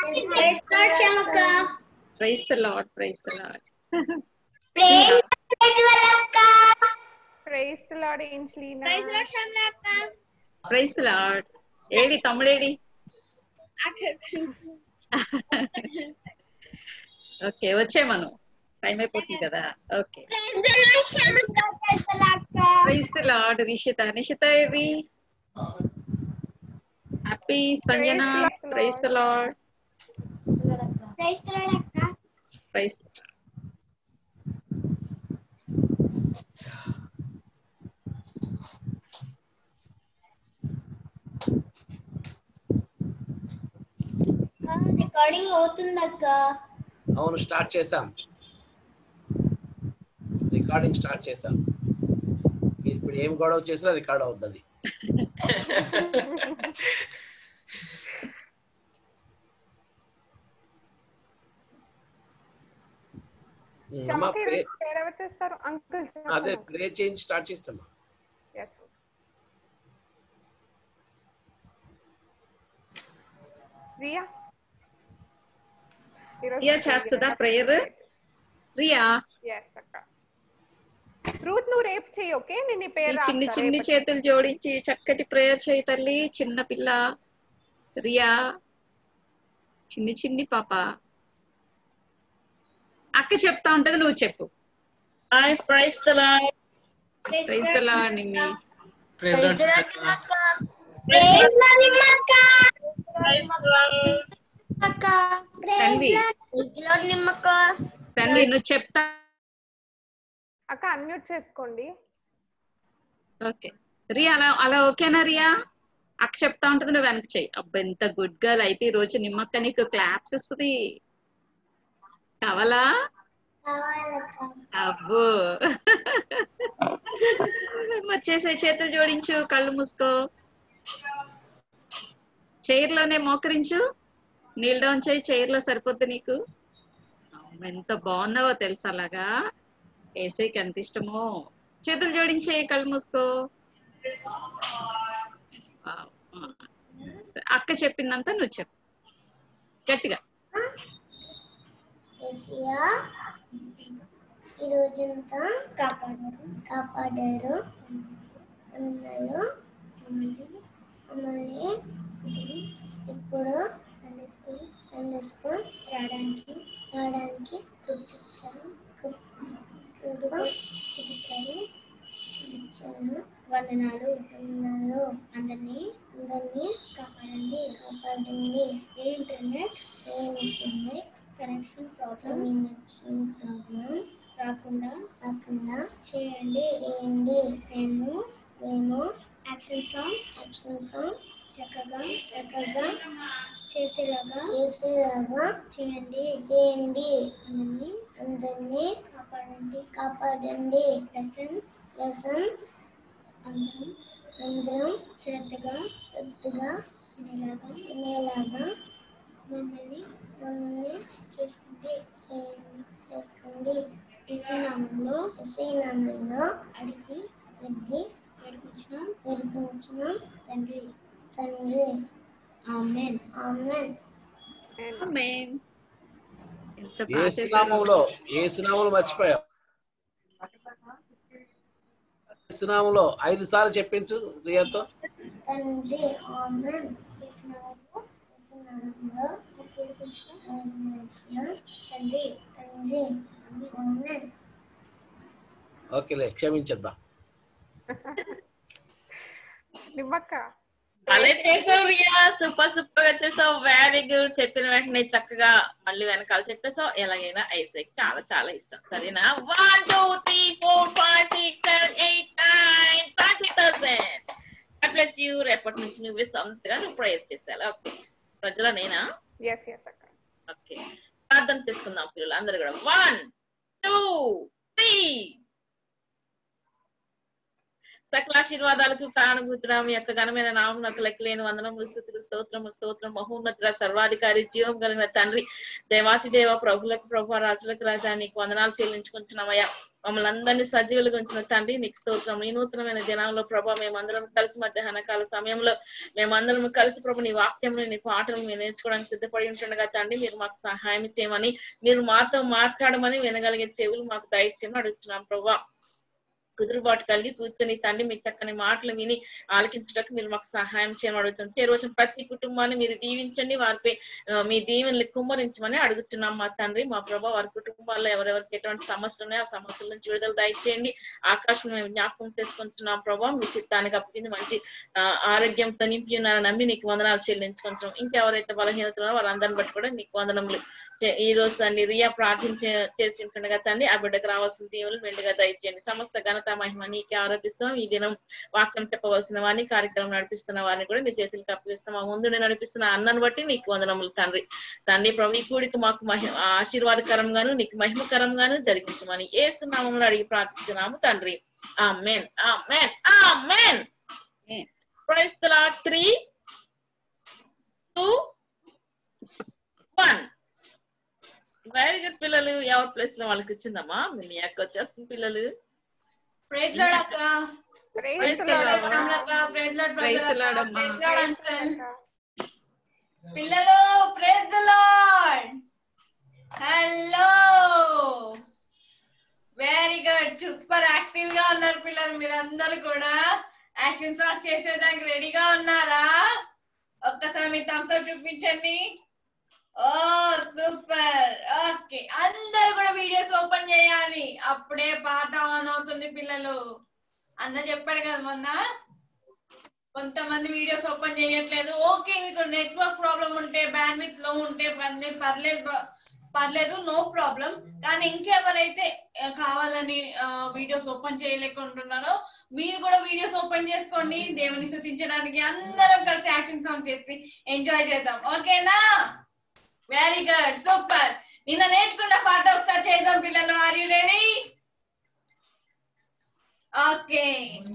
Praise God, Shamaka. Praise the Lord. Praise the Lord. Praise Valakka. Praise the Lord, Angelina. Praise Lord, Shamaka. Praise the Lord. ఏడి తమ్ముడేడి? Okay వచ్చేమను time అయిపోతుంది కదా. Okay Praise the Lord, Shamaka. Praise Valakka. Praise the Lord. Nishita ఏది? Happy Sanjana. Praise the Lord. Praise the Lord, Akka. Praise recording అవుతుందక్క. అవును start చేసాం. Recording start చేసాం. మీరు ఇప్పుడు ఏం గొడవ చేసినా రికార్డ్ అవుతుంది. అదే ప్రే చేంజ్ స్టార్ట్ చేస్తాం. రియా చేస్తుందా ప్రేయర్? రియా రూత్ నువ్వు రేపు చెయ్యి. ఓకే నేను చిన్ని చేతులు జోడించి చక్కటి ప్రేయర్ చేయి తల్లి. చిన్న పిల్ల రియా, చిన్ని పాప. అక్క చెప్తా ఉంటది, నువ్వు చెప్పు. Praise the Lord. Praise the Lord Nimmi. Praise the Lord నిమ్మక్క. ప్రైజ్ లార్డ్ నిమ్మక్క. ప్రైజ్ ద లార్డ్ అక్క. ప్రైజ్ లార్డ్ నిమ్మక్క. తండ్రి నువ్వు చెప్తా. అక్క అన్మ్యూట్ చేసుకోండి. ఓకే రియా అలా ఓకేనా రియా? అక్క చెప్తా ఉంటది, నువ్వు వెనక్కి చెయ్యి. అబ్బా ఎంత గుడ్ గర్ల్. అయితే ఈ రోజు నిమ్మక్క నీకు క్లాప్స్ ఇస్తుంది. కావాలా? అబ్బో వచ్చేసే చేతులు జోడించు, కళ్ళు మూసుకో, చైర్ లోనే మోకరించు. నీల్ డౌన్ చేయి, చైర్ లో సరిపోద్ది నీకు. ఎంత బాగున్నావో తెలుసా అలాగా. ఏసైకి ఎంత ఇష్టమో. చేతులు జోడించే, కళ్ళు మూసుకో. అక్క చెప్పిందంతా నువ్వు చెప్పు గట్టిగా. ఈ రోజంతా కాపాడారు మమ్మల్ని. ఇప్పుడు సండే స్కూల్ రావడానికి చూపించారు. వందనాలు. అందరినీ కాపాడండి. ఇంటర్నెట్ కనెక్షన్ ప్రాబ్లం రాకుండా చేయండి. మేము యాక్షన్ సాంగ్స్ చక్కగా చేసేలాగా చేయండి. అందరినీ కాపాడండి. లెసన్స్ అందరం శ్రద్ధగా వినేలాగా మమ్మల్ని చేసుకోండి. యేసు నామములో అడిగి వేడుకుంటున్నాం తండ్రి. ఆమేన్. ఏసునామంలో మర్చిపోయాం. ఏసునామంలో 5 సార్లు చెప్పించు రియాతో. తండ్రి. ఆమేన్. ఏసునామంలో తండ్రి. ఆమేన్. ఓకేలే, క్షమించేద్దాం. నిమ్మక్క అలా చేసావు రియా. సూపర్ గా చేసావు. Very good. చెప్పిన వెంటనే చక్కగా మళ్ళీ వెనకాల చెప్పేసావు. ఎలాగైనా ఐసైక్ చాలా ఇష్టం. సరేనా? 1 2 3 4 5 6 7 8 9 20,000. God bless you. రేపటి నుంచి నువ్వే సొంతగా నువ్వు ప్రేయర్ చేసావు. ఓకే ప్రజల నేనా? ఓకే ప్రార్థన చేసుకుందాం పిల్లలు అందరూ కూడా. 1 2 3. సకలాశీర్వాదాలకు కారణభూతురా మీ యొక్క ఘనమైన నామం నాకు లెక్కలేని వందనములు స్తుతులు స్తోత్రం మహోన్నతుల సర్వాధికారి జీవం కలిగిన తండ్రి దేవాతి దేవ ప్రభులకు ప్రభు రాజులకు రాజా నీకు వందనాలు చెల్లించుకుంటున్నామయ్యా. మమ్మల్ని అందరినీ సజీవులుగా ఉంచిన తండ్రి నీకు స్తోత్రం. ఈ నూతనమైన దినంలో ప్రభు మేమందరం కలిసి మధ్యాహ్న కాల సమయంలో మేమందరం కలిసి ప్రభు నీ వాక్యం నీ పాటలు మేము నేర్చుకోవడానికి సిద్ధపడి ఉంటుండగా తండ్రి మీరు మాకు సహాయం చేయమని, మీరు మాతో మాట్లాడమని వినగలిగే చెవులు మాకు దయచేయమని అడుగుతున్నాం ప్రభు. కుదురుబాటు కలిగి కూర్చొని తండ్రి మీ చక్కని మాటలు విని ఆలకించడానికి మీరు మాకు సహాయం చేయమని అడుగుతుంది. ఈ రోజు ప్రతి కుటుంబాన్ని మీరు దీవించండి, వారిపై మీ దీవెనలు కుమ్మరించమని అడుగుతున్నాం మా తండ్రి. మా ప్రభా వారి కుటుంబాల్లో ఎవరెవరికి ఎటువంటి సమస్యలు ఉన్నాయో ఆ సమస్యల నుంచి విడుదల దయచేయండి. ఆకాశం మేము జ్ఞాపకం చేసుకుంటున్నాం ప్రభా. మీ చిత్తానికి అప్పగింది మంచి ఆరోగ్యంతో నింపి ఉన్నారని నమ్మి నీకు వందనాలు చెల్లించుకుంటున్నాం. ఇంకెవరైతే బలహీనతలో వారందరిని బట్టి కూడా నీకు వందనములు. ఈ రోజు తండ్రి రియా చేసి ఉంటుండగా తండ్రి ఆ బిడ్డకు రావాల్సిన దీవులు మెండుగా దయచేయండి. సమస్త ఘనత మహిమ నీకే ఆరోపిస్తాం. ఈ దినం వాక్యం చెప్పవలసిన వారిని, కార్యక్రమం నడిపిస్తున్న వారిని కూడా నీ చేతులకు అప్పగిస్తాం. ఆ ముందు నేను నడిపిస్తున్న అన్నను బట్టి నీకు వందనములు తండ్రి. తండ్రి ప్రభు ఈ కూడికి మాకు ఆశీర్వాదకరంగాను నీకు మహిమకరంగాను జరిగించమని యేసు నామములో అడిగి ప్రార్థిస్తున్నాము తండ్రి. Amen amen amen. Praise the Lord. 3 2 1. Very good పిల్లలు. ఎవరి ప్లేస్ లో వాళ్ళకి ఇచ్చిందమ్మా మీ అక్క వచ్చేస్తుంది పిల్లలు. ప్రైజ్ లార్డ్ అక్క. ప్రైజ్ ది లార్డ్ అక్క. Praise Lord praise the Lord అమ్మా. Praise Lord uncle. పిల్లలు praise the Lord. Hello. Very good. Super active గా ఉన్నారు పిల్లలు. మీరందరూ కూడా యాక్షన్ సాంగ్స్ చేసేదానికి రెడీగా ఉన్నారా? ఒక్కసారి మీ థమ్స్ అప్ చూపించండి. ఓ సూపర్. ఓకే, అందరు కూడా వీడియోస్ ఓపెన్ చేయాలి, అప్పుడే పాట ఆన్ అవుతుంది పిల్లలు. అన్న చెప్పాడు కదా మొన్న, కొంతమంది వీడియోస్ ఓపెన్ చేయట్లేదు. ఓకే, మీకు నెట్వర్క్ ప్రాబ్లం ఉంటే, బ్యాండ్విడ్త్ లో ఉంటే పర్లేదు, నో ప్రాబ్లం. కానీ ఇంకెవరైతే కావాలని వీడియోస్ ఓపెన్ చేయలేకుంటున్నారో మీరు కూడా వీడియోస్ ఓపెన్ చేసుకోండి. దేవుని స్తుతించడానికి అందరం కలిసి యాక్షన్ సాంగ్ చేసి ఎంజాయ్ చేద్దాం. ఓకేనా? Very good, super. నిన్న నేర్చుకున్న పాట ఒకసారి చేద్దాం పిల్లలు. Are you ready? ఓకే.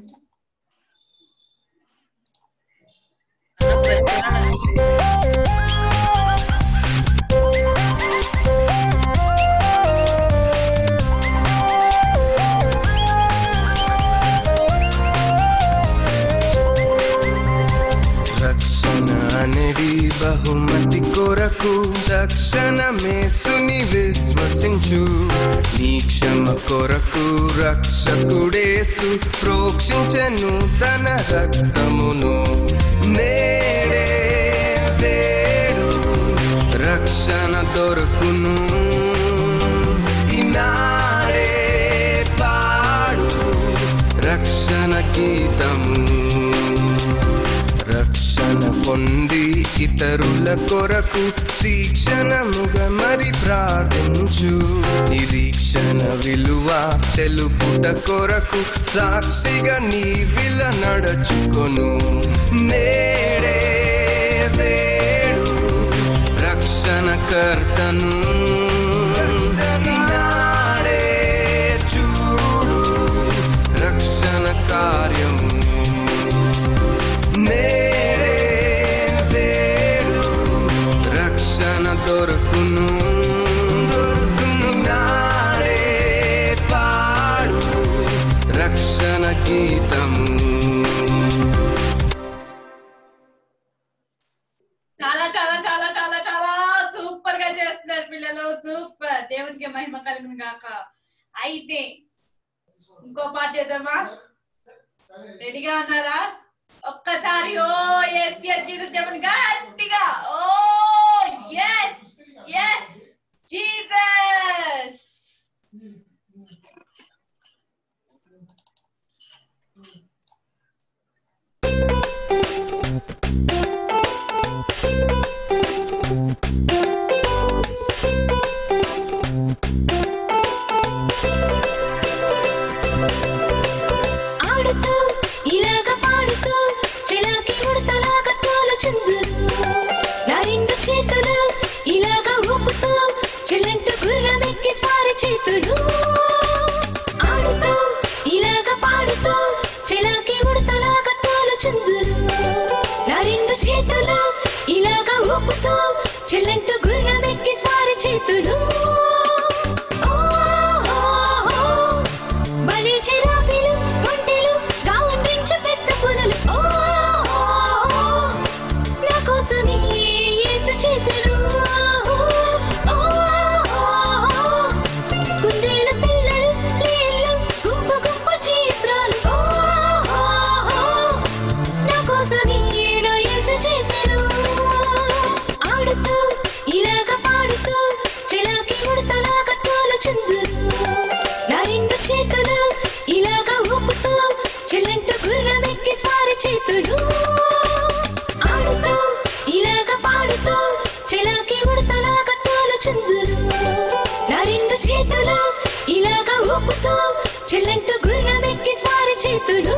బహుమతి కొరకు తక్షణమే సుని విశ్వసించు. నీ క్షమ కొరకు రక్షకుడేసు ప్రోక్షించెను తన రక్తమును. నేడే వేడు రక్షణ దొరుకును, ఈనాడే పాడు రక్షణ గీతము. రక్షణ పొంది ఇతరుల కొరకు తీక్షణముగా మరి ప్రార్థించు. నిరీక్షణ విలువ తెలుపుట కొరకు సాక్షిగా నీవిల నడుచుకొను. నేడే వేడు రక్షణకర్తను, ఈనాడే చూడు రక్షణ కార్యము. నేడే వేడు రక్షణ దొరుకును, నాడే పాడు రక్షణ గీతము. చాలా చాలా చాలా చాలా చాలా సూపర్ గా చేస్తున్నారు పిల్లలు. సూపర్. దేవునికి మహిమ కలుగును గాక. అయితే ఇంకో పాట చేద్దామా? రెడీగా ఉన్నారా? ఒక్కసారి ఓ ఎస్ ఎస్ జీసస్ చెప్పండి గట్టిగా. Oh yes yes Jesus. ఆడుతూ ఇలాగ పాడుతూ చిలాకి ఉడతలాగా తోలుచుందురు. నా రెండు చేతులు ఇలాగ ఊపుతూ చెల్లంటూ గుర్రమెక్కి స్వారీ చేతులు. ఆడుతూ ఇలాగ పాడుతూ చిలాకి గుర్రమెక్కి స్వారి చేతులు బలి జిరాఫీలు ఒంటెలు గాండ్రించు పెద్ద పులులు నా కోసమే యేసు చేసెను కుందేలు పిల్లలు లేళ్ళు గుంపు గుంపు జీబ్రాలు నా కోసమే నా యేసు చేసెను ఆడుతూ ఇలాగ పాడుతూ చెలాకి ఉడతలాగా తోలుచుందురు నా రెండు చేతులు ఇలాగ ఊపుతూ చెల్లంటూ గుర్రమెక్కి స్వారి చేతులు ఆడుతూ ఇలాగ పాడుతూ చెలాకి ఉడతలాగా తోలుచుందురు నా రెండు చేతులు ఇలాగ ఊపుతూ చెల్లంటూ గుర్రమెక్కి స్వారి చేతులు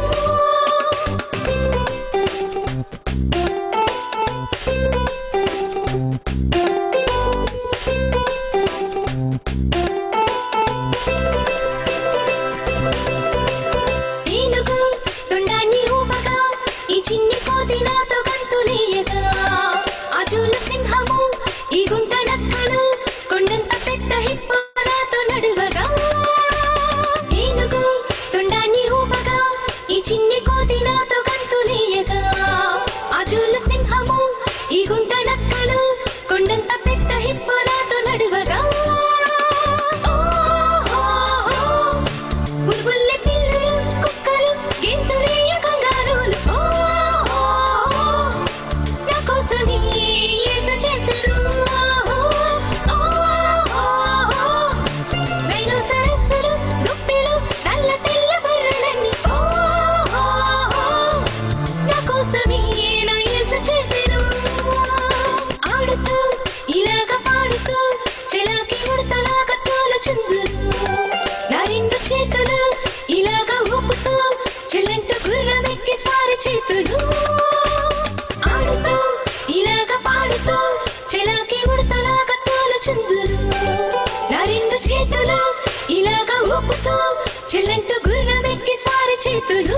ఏనుగు తొండాన్ని ఊపగా ఈ చిన్ని కోతి నాతో గంతులేయగా ఆజుల సింహము ఈ గుంట నక్కలు కొండంత పెద్ద హిప్ప నాతో నడువగా ఏనుగు తొండాన్ని ఊపగా ఈ చిన్ని కోతి నాతో గంతులేయగా ఆజుల సింహము ఈ గుంట నక్కలు కొండంత పెద్ద హిప్ప నాతో నడువగా బుల్బుల్లి పిల్లులు కుక్కలు గింతులేయ కంగారులు నా కోసమే యేసు చేసెను రైనోసరస్సులు దుప్పిలు నల్ల తెల్ల బర్రెలన్నీ నా కోసమే నా యేసు చేసెను ఆడుతూ ఇలాగ పాడుతూ చెలాకి ఉడతలాగా తోలుచుందురు నా రెండు చేతులు ఇలాగ ఊపుతూ చెల్లంటూ గుర్రమెక్కి స్వారి చేతులు ఆడుతూ ఇలాగ పాడుతూ చెలాకి ఉడతలాగా తోలుచుందురు నా రెండు చేతులు ఇలాగ ఊపుతూ చెల్లంటూ గుర్రమెక్కి స్వారి చేతులు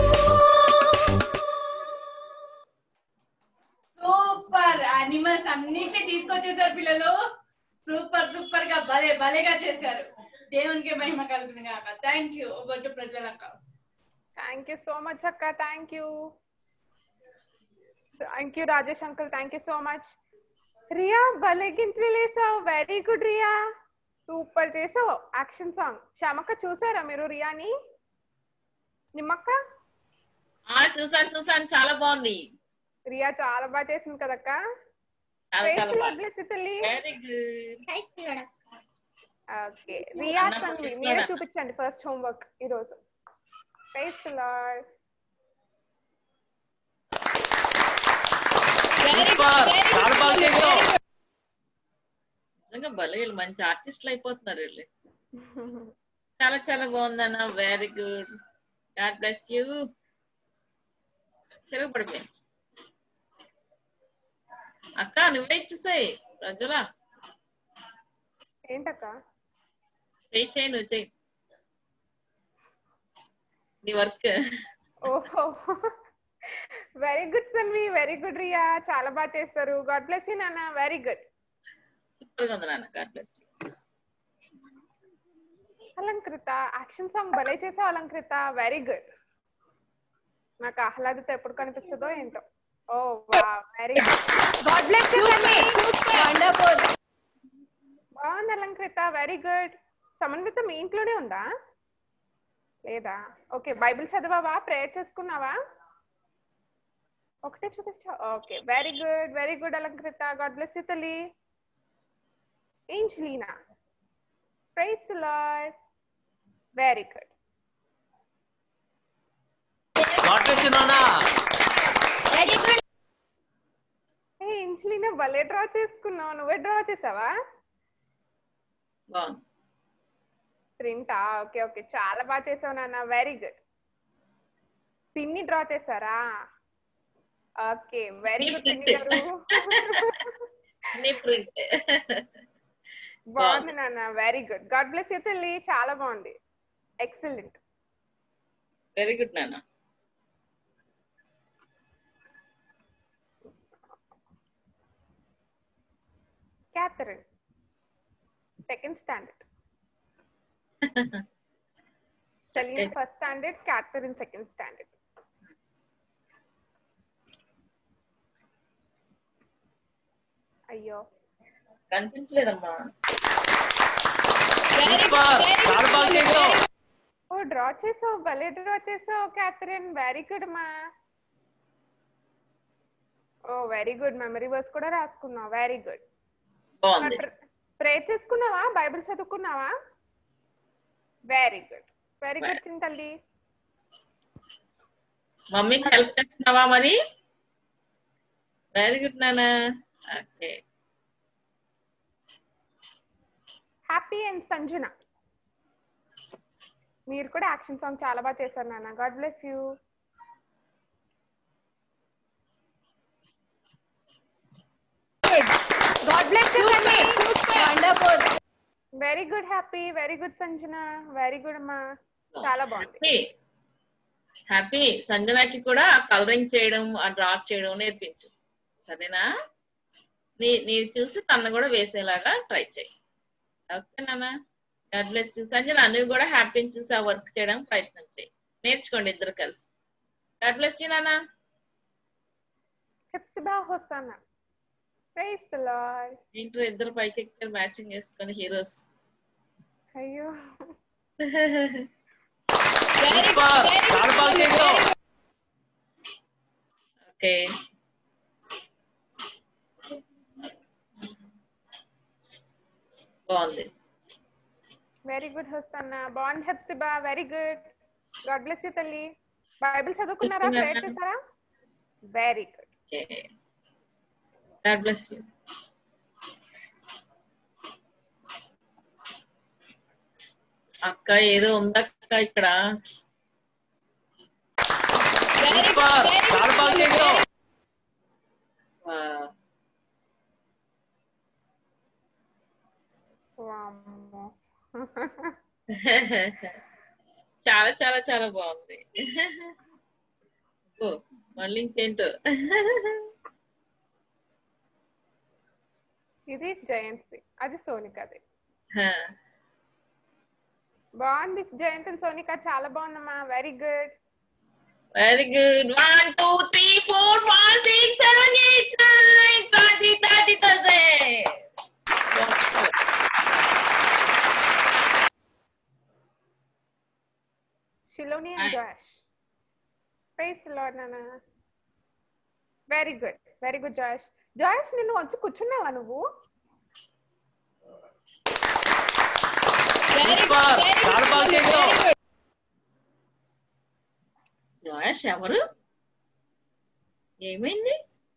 సూపర్ అనిమల్స్ అన్నిటిని తీసుకొచ్చేసారు పిల్లలు సూపర్ సూపర్ గా భలే భలేగా చేశారు దేవునికి మహిమ కలుగును గాక థ్యాంక్ యూ ఓవర్ టు ప్రజ్వలక్క థ్యాంక్ యూ సో మచ్ అక్క thank you Rajesh uncle thank you so much Riya భలే గింతలేసావు వెరీ గుడ్ రియా సూపర్ చేసావు యాక్షన్ సాంగ్ శ్యామక్క చూసారా మీరు రియాని నిమ్మక్క చూసాను చాలా బాగుంది రియా చాలా బాగా చేసింది కదక్క వెరీ గుడ్ ఓకే రియా సంఘి మీరే చూపించండి ఫస్ట్ హోంవర్క్ ఈ రోజు ప్రైజ్ ది లార్డ్ చాలా బాగా చేసావు. నిజంగా భలే వీళ్ళు మంచి ఆర్టిస్టులు అయిపోతున్నారు వీళ్ళు చాలా చాలా బాగుందన్న very good God bless you తిరగబడిపోయింది అక్క నువ్వే ఇచ్చేసాయి ప్రజల ఏంటక్క చేయి నువ్వు చెయ్యి నీ వర్క్ ఓహో very good Sanvi very good Riya చాలా బాగా చేస్తారు గాడ్ బ్లెస్ యూ నాన్న వెరీ గుడ్ సూపర్ గా ఉంది నాన్న God bless you Alankrita action song భలే చేసావు అలంకృత వెరీ గుడ్ నాకు ఆహ్లాదత ఎప్పుడు కనిపిస్తుందో ఏంటో ఓ వా very good God bless you wonderful బాగుంది అలంకృత వెరీ గుడ్ సమన్విత మీ ఇంట్లోనే ఉందా లేదా ఓకే బైబిల్ చదివావా ప్రేయర్ చేసుకున్నావా ఒకటే చూపించా okay very good Alankrita God bless you తల్లి Angelina praise the Lord very good Angelina భలే డ్రా చేసుకున్నావు నువ్వే డ్రా చేసావా ప్రింటా ఓకే ఓకే చాలా బాగా చేసావు నాన్న వెరీ గుడ్ పిన్ని డ్రా చేసారా ఓకే వెరీ గుడ్ పిన్ని గారు బాగుంది నాన్న very good God bless you తల్లి చాలా బాగుంది ఎక్సలెంట్ వెరీ గుడ్ నాన్న Catherine, second standard. Selena first standard, Catherine second standard. అయ్యో కనిపించలేదమ్మా. ఓ డ్రా చేసావు, భలే డ్రా చేసావు క్యాథరిన్, వెరీ గుడ్ మా. Oh very good, memory verse కూడా రాసుకున్నావు, వెరీ గుడ్. బాగుంది. ప్రే చేసుకున్నావా, బైబిల్ చదువుకున్నావా? వెరీ గుడ్, వెరీ గుడ్ చింతల్లి. మమ్మీకి హెల్ప్ చేస్తున్నావా మరి? వెరీ గుడ్ నాన్న. ఓకే. హ్యాపీ అండ్ సంజన, మీరు కూడా యాక్షన్ సాంగ్ చాలా బాగా చేశారు నాన్న. God bless you. God bless you. Wonderful, very good Happy, very good Sanjana, very good అమ్మా, చాలా బాగుంది. హ్యాపీ సంజనాకి కూడా కలరింగ్ చేయడం, ఆ డ్రా చేయడం నేర్పించు, సరేనా? నీ చూసి తను కూడా వేసేలాగా ట్రై చేయి. ఓకే నాన్న. God bless you. సంజన నువ్వు కూడా హ్యాపీని చూసి ఆ వర్క్ చేయడానికి ప్రయత్నం చేయి, నేర్చుకోండి ఇద్దరు కలిసి. గాడ్ బ్లెస్ యూ నాన్న. Hephzibah Hosanna, praise the Lord. ఏంటో ఇద్దరు పైకి ఎక్కి మ్యాచింగ్ చేసుకొని హీరోస్. అయ్యో ఓకే. బాగుంది. వెరీ గుడ్ హోసానా, బాగుంది Hephzibah, very good. God bless you తల్లి. బైబిల్ చదువుకున్నారా, ప్రేయర్ చేశారా? Very good. Okay. God bless you. అక్క ఏదో ఉందక్క ఇక్కడ. చాలా చాలా చాలా బాగుంది. ఓ మళ్ళీ ఇంకేంటో. ఇది జయంతి, అది సోనికాది. బాగుంది జయంతి సోనిక, చాలా బాగుందమ్మా, very good. Very good. 1 2 3 4 5 6 7 8 9 20 30 30. Shiloni and Josh. Praise the Lord, Nana. Very good, very good, Josh. Josh, నిన్ను వచ్చి కూర్చున్నావా నువ్వు? జాష్ ఎవరు? ఏమైంది?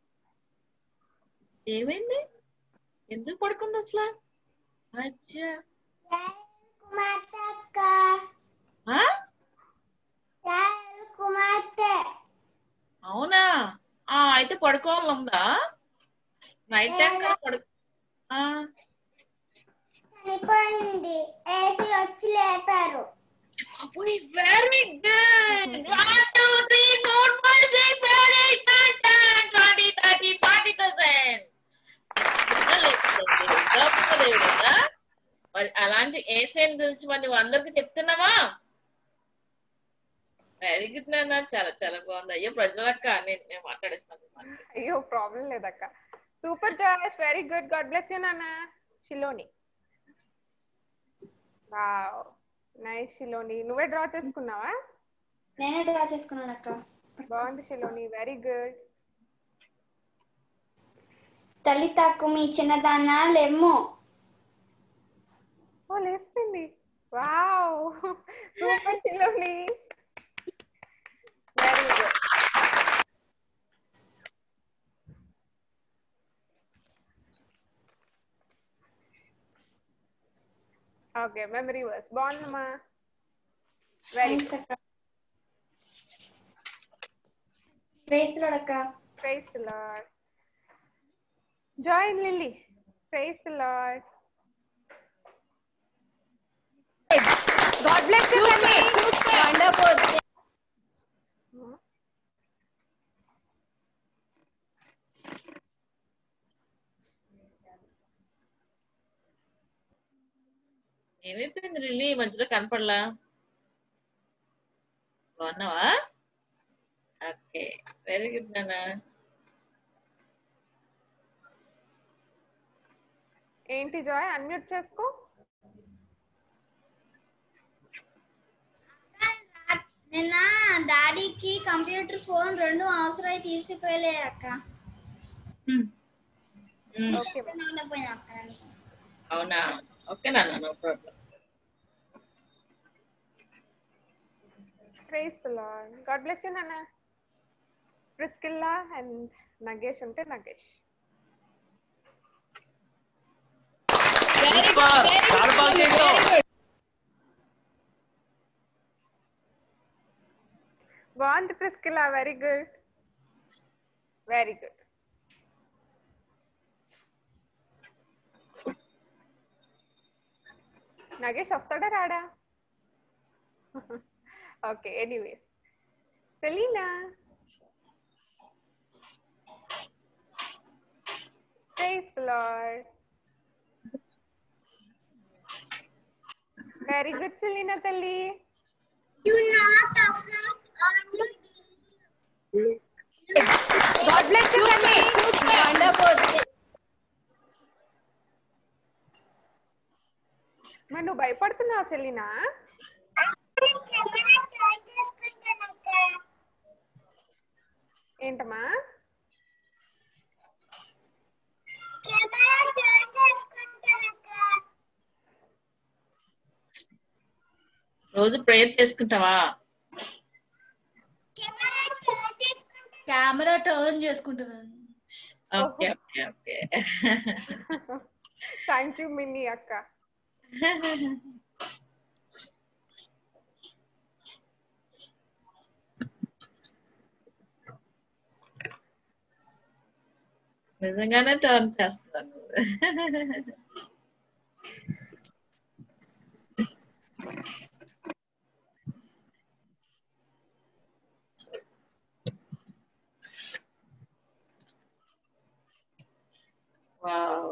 ఏమైంది? ఎందుకు పడుకుంది అసలు? అచ్చా అవునా? అయితే పడుకోవాలందా? నైట్ టైం పడుకో. చనిపోయింది, ఏసీ వచ్చి లేపారు. Very good. 1 2 3 4 5 6 7 8 9 10 20 30 40,000. మరి అలాంటి ఏసియన్ గురించి మరి నువ్వు అందరికి చెప్తున్నావా? వెరీ గుడ్ నాన్న, చాలా చాలా బాగుంది. అయ్యో ప్రజలక్క నేను మాట్లాడిస్తాను. అయ్యో ప్రాబ్లం లేదక్క. Super Josh, very good. God bless you నాన్న. Shiloni, wow nice. షిలోని నువ్వే డ్రా చేసుకున్నావా? నేనే డ్రా చేసుకున్నాను అక్క. బాగుంది షిలోని, వెరీ గుడ్. తల్లితాకు మీ చిన్నదాన్న లెమ్ము. ఓ లేస్తుంది, wow super Shiloni, very good. Okay, memory verse బాగుందమ్మా, very good. Praise the Lord అక్క. Praise the Lord. Join Lily, praise the Lord. God bless you తల్లి, వండర్ఫుల్. ఏమైపోయింది లిల్లీ మధ్యలో కనపడలా బాగున్నావా ఓకే వెరీ గుడ్ నాన్న ఏంటి జాయ్ అన్మ్యూట్ చేసుకో నిన్న డాడీకి కంప్యూటర్ ఫోన్ రెండు అవసరం తీసుకుపోయలే అక్క. ఓకే అవునా ఓకే నాన్న no problem praise the Lord. God bless you నాన్న. ప్రిస్కిల్లా అండ్ నగేష్ ఉంటే నగేష్. బాగుంది Priscilla very good very good. Nagesh వస్తాడా రాడా? Okay anyways Selina praise the Lord. Very good Selina తల్లి. గాడ్ బ్లెస్ యూ తల్లి. మరి నువ్వు భయపడుతున్నావా సెలీనా? ఏంటమ్మా? రోజు ప్రేయర్ చేసుకుంటావా? కెమెరా టర్న్ చేసుకుంటున్నాను. Okay okay okay thank you Minnie అక్క. నిజంగానే టర్న్ చేస్తాను. వావ్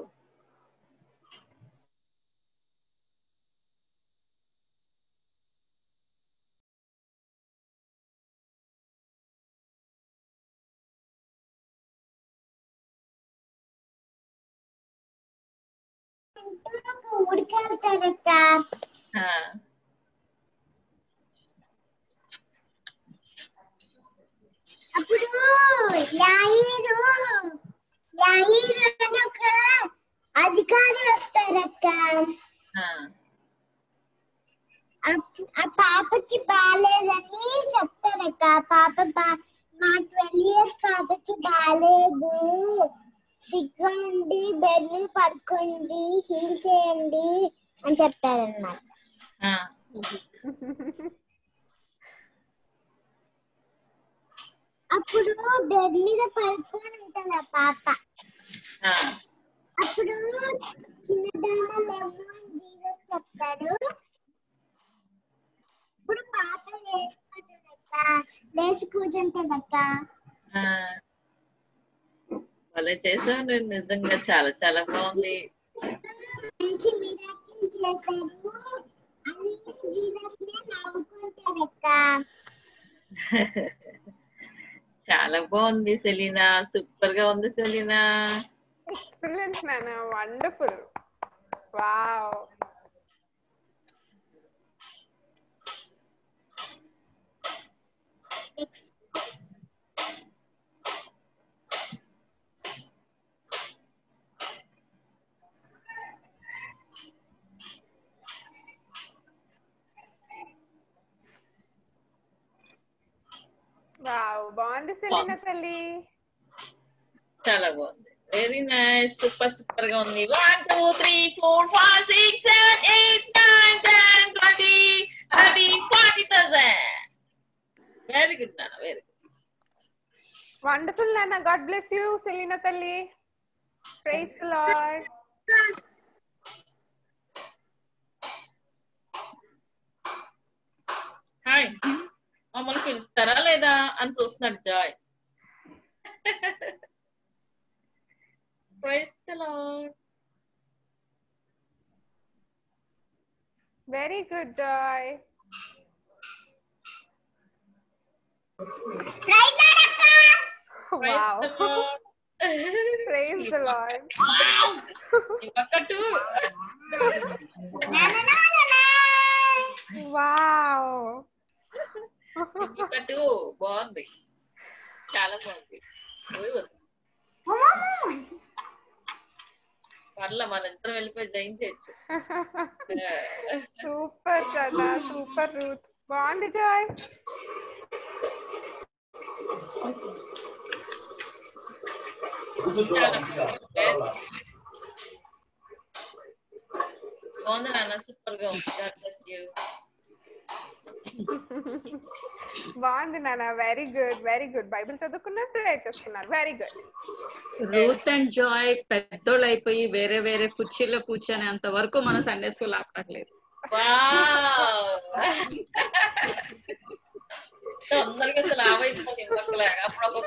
ఊరికెళ్తానక్క. అప్పుడు యాయిరు అని ఒక అధికారి వస్తారక్క. ఆ పాపకి బాగాలేదని చెప్తారక్క. పాప మా 12 years పాపకి బాగాలేదు, సిగ్గుండి బెడ్ మీద పడుకోండి, హీల్ చేయండి అని చెప్తారన్నమాట. అప్పుడు బెడ్ మీద పడుకొని ఉంటుంది ఆ పాప. అప్పుడు చిన్నదాన లేవు అని జీసస్ చెప్తాడు. ఇప్పుడు పాప లేచి కూర్చుంటుందక్క. అలా చేసావు నేను నిజంగా చాలా చాలా బాగుంది. మంచి మిరాకిల్ చేశారు అని జీసస్ నే నవ్వుకుంటారక్క. చాలా బాగుంది సెలీనా, సూపర్ గా ఉంది సెలీనా. ఎక్సలెంట్ నాన్న, వండర్ఫుల్. వావ్. వావ్ బాగుంది సెలీనా తల్లి. చాలా బాగుంది. Very nice. సూపర్ సూపర్ గా ఉంది. 1 2 3 4 5 6 7 8 9 10 20 30 40,000. వెరీ గుడ్ నాన్న, వెరీ గుడ్. వండర్ఫుల్ నాన్న. గాడ్ బ్లెస్ యూ సెలీనా తల్లి. Praise the Lord. హాయ్, మమ్మల్ని పిలుస్తారా లేదా అని చూస్తున్నాడు Joy. Praise the Lord. Very good Joy. Wow, praise the Lord. ఇంకొకటి వావ్, ఇంకొకటి బాగుంది, చాలా బాగుంది. పర్లే మన ఇద్దరం వెళ్ళిపోయి జయించచ్చు. సూపర్ కదా, సూపర్ రూత్, బాగుంది జాయ్. బాగుంది నాన్న, సూపర్ గా ఉంది. బాగుంది నాన్న, very good, very good. Bible చదువుకున్నారు, ప్రేయర్ చేసుకున్నారు, very good. Ruth and Joy పెద్దోళ్ళు అయిపోయి వేరే వేరే కుర్చీలో కూర్చొని అంత వరకు మన సండే స్కూల్ ఆపట్లేదు. అందరికి అసలు ఆవైపోయింది ఇంకొకలాగా. అప్పుడు ఒక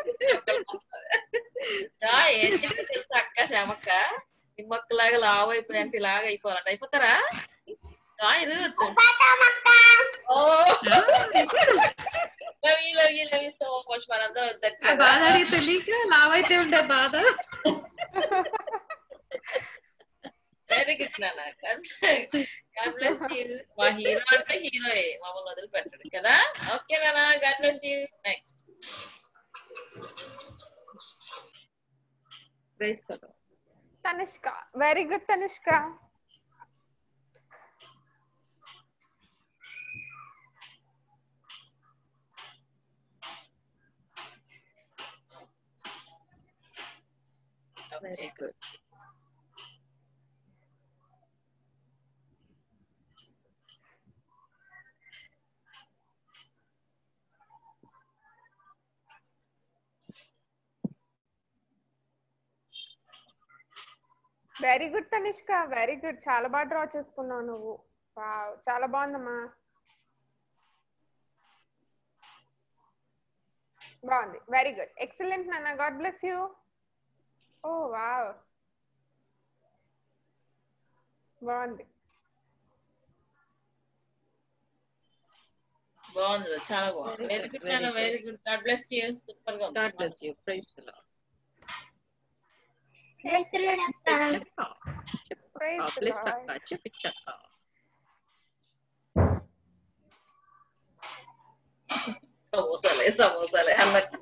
ఏం చెప్పి తెలుసా అక్క శ్యామక్క, ఇంకొకలాగా లావ్ అయిపోయి అంటే ఇలాగ అయిపోవాలంట. అయిపోతారా? So much. మనందరం బాధ తెలియక లావ్ అయితే ఉండే బాధ. వెరీ గుడ్ నాన్న. మా హీరో అంటే హీరోయే, మమ్మల్ని వదిలిపెట్టాడు కదా. ఓకే నాన్న, God bless you. Next Tanishka, very good Tanishka. Very good. Very good Tanishka, very good. చాలా బాగా డ్రా చేసుకున్నావు నువ్వు. వావ్, చాలా బాగుందమ్మా, బాగుంది, వెరీ గుడ్, ఎక్సలెంట్ నాన్న, God bless you. Oh wow, బాగుంది, బాగుంది, చాలా బాగుంది. వెరీ గుడ్ నాన్న, very good. God bless you. Super గా ఉంది. God bless you. Praise the Lord. చెప్పిచ్చక్క. సమోసాలే సమోసాలే అన్నట్టు.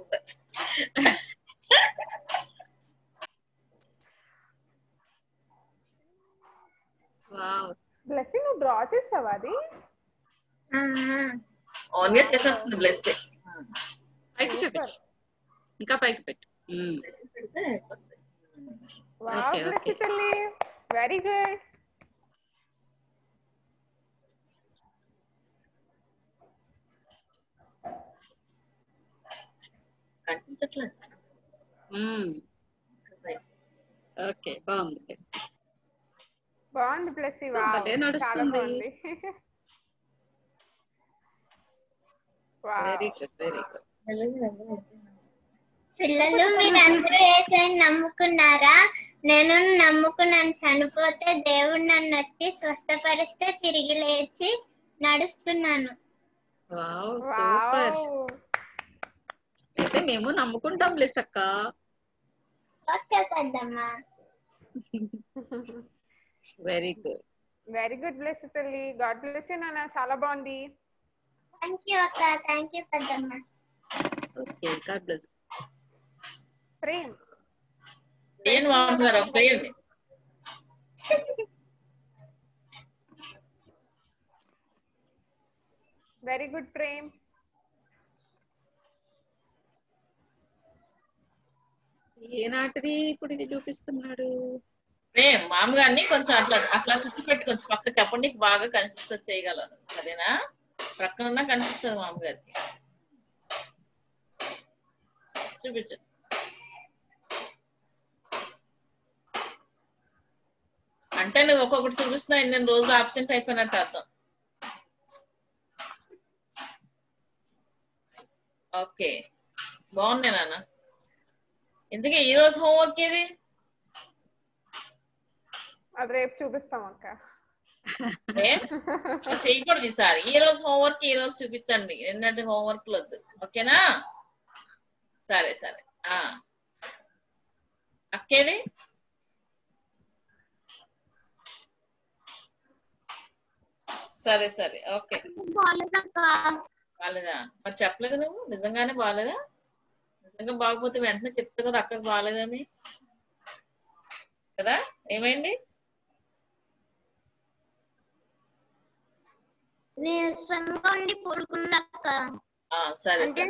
బ్లెస్సింగ్ నువ్వు డ్రా చేసావా అది? ఓన్గా చేసేస్తుంది బ్లెస్. పైకి చూపించు, ఇంకా పైకి పెట్టు. వావ్ బ్లెస్సి తల్లి, వెరీ గుడ్. ఓకే, బాగుంది, బాగుంది బ్లెస్సి. వావ్, చాలా బాగుంది. Very good, very good. పిల్లలు మీరందరూ యేసుని నమ్ముకున్నారా? నేను నమ్ముకున్నాను. చనిపోతే దేవుడు నన్ను వచ్చి స్వస్థపరిస్తే తిరిగి లేచి నడుస్తున్నాను. Wow, super. అయితే మేము నమ్ముకుంటాం లేచక్క. ఓకే పెద్దమ్మా. Very good, very good Blessy తల్లి. గాడ్ బ్లెస్ యూ నాన్న, చాలా బాగుంది. థ్యాంక్ యూ అక్క, థ్యాంక్ యూ పెద్దమ్మా. Okay, God bless. ప్రేమ్, ఏం బాగుంటున్నారు ప్రేమ్. Very good Prem. ఏనాటిది ఇప్పుడు ఇది చూపిస్తున్నాడు? ప్రేమ్ మామగారిని కొంచెం అట్లా అట్లా కూర్చోపెట్టి కొంచెం పక్క చెప్పండి, బాగా కనిపిస్తుంది, చేయగలను. సరేనా? ప్రక్కన కనిపిస్తుంది మామగారికి. చూపించు. అంటే నువ్వు ఒక్కొక్కటి చూపిస్తున్నా ఎన్ని రోజులు ఆబ్సెంట్ అయిపోయినట్టు అర్థం. ఓకే, బాగుంది నాన్న. ఇంతకీ ఈ రోజు హోంవర్క్ ఏది? అది రేపు చూపిస్తాం అక్క. అలా చేయకూడదు ఈసారి. ఈ రోజు హోంవర్క్ ఈ రోజు చూపించండి, నిన్నటి హోంవర్క్ వద్దు. ఓకేనా? సరే సరే. అక్కేది సరే సరే. ఓకే. బాలేదా? మరి చెప్పలేదు నువ్వు? నిజంగానే బాలేదా? నిజంగా బాగపోతే వెంటనే చెప్తా కదా అక్కకు బాలేదని కదా. ఏమైంది? సరే సరే.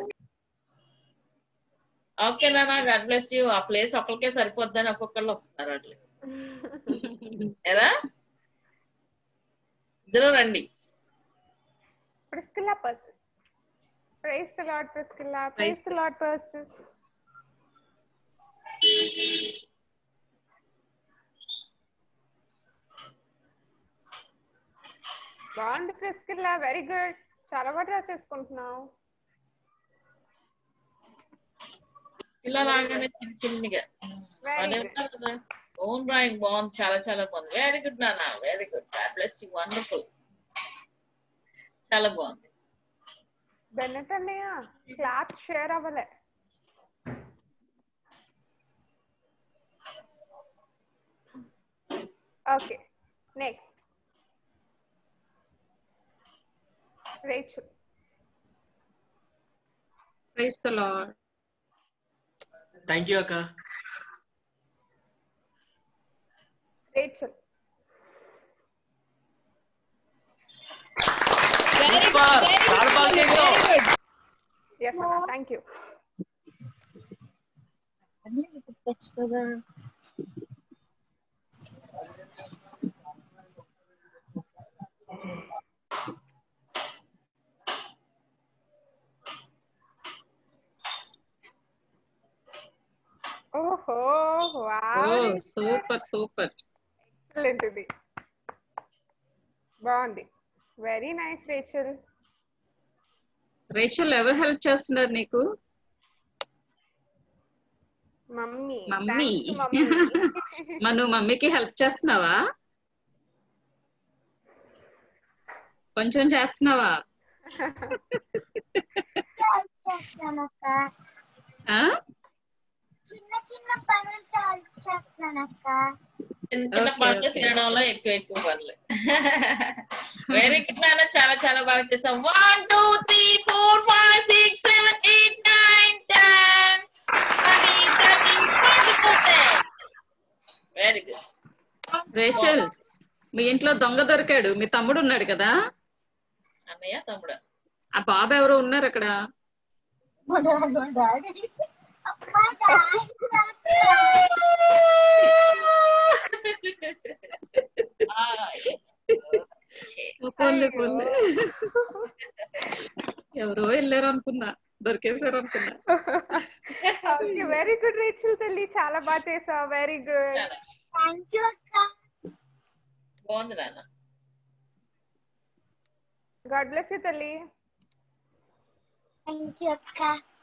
ఓకే నాన్న, గాడ్ బ్లెస్ యూ. ఆ ప్లేస్ ఒక్కరికే సరిపోద్దని ఒక్కొక్కళ్ళు వస్తున్నారు అట్లా. ఎలా ఇద్దరు రండి. Priscilla Persis. Praise the Lord, Priscilla. Praise the Lord, Persis. బాగుంది ప్రిస్కిల్లా, వెరీ గుడ్. చాలా బాగా డ్రా చేసుకుంటున్నావు. ఇలా రాగానే చిన్న చిన్నగా అదే ఉన్నారు కదా. ఓన్ డ్రాయింగ్ బాగుంది, చాలా చాలా బాగుంది. వెరీ గుడ్ నాన్న, very good. God bless you. Wonderful, చాలా బాగుంది. బెన్నెట్ అన్నయ్య క్లాస్ షేర్ అవ్వలే. Okay, next Rachel. Praise the Lord. Thank you అక్క. Rachel. Yes, Anna. Thank you. ఓహో, వావ్, సూపర్ సూపర్. ఎక్సలెంట్. ఇది బాగుంది. Very nice Rachel. రేచల్ ఎవరు హెల్ప్ చేస్తున్నారు నీకు? మమ్మీ. మమ్మీ. నువ్వు మమ్మీకి హెల్ప్ చేస్తున్నావా? కొంచెం చేస్తున్నావా? చిన్న చిన్న పనులు చేస్తానక్క. చిన్న చిన్న పనులు తినడంలో ఎక్కువ ఎక్కువ పనులు. వెరీ గుడ్ నాన్న, చాలా చాలా బాగా చేస్తాం. 1 2 3 4 5 6 7 8 9 10 వెరీ గుడ్. రేచల్, మీ ఇంట్లో దొంగ దొరికాడు. మీ తమ్ముడు ఉన్నాడు కదా? అన్నయ్య తమ్ముడు. ఆ బాబు ఎవరో ఉన్నారు అక్కడ. ఎవరో వెళ్ళారు అనుకున్నా, దొరికేశారు అనుకున్నా. వెరీ గుడ్ రేచల్ తల్లి, చాలా బాగా చేసావు. Very good. బాగుంది నాన్న. గాడ్ బ్లెస్ యూ తల్లి. థ్యాంక్ యూ అక్క.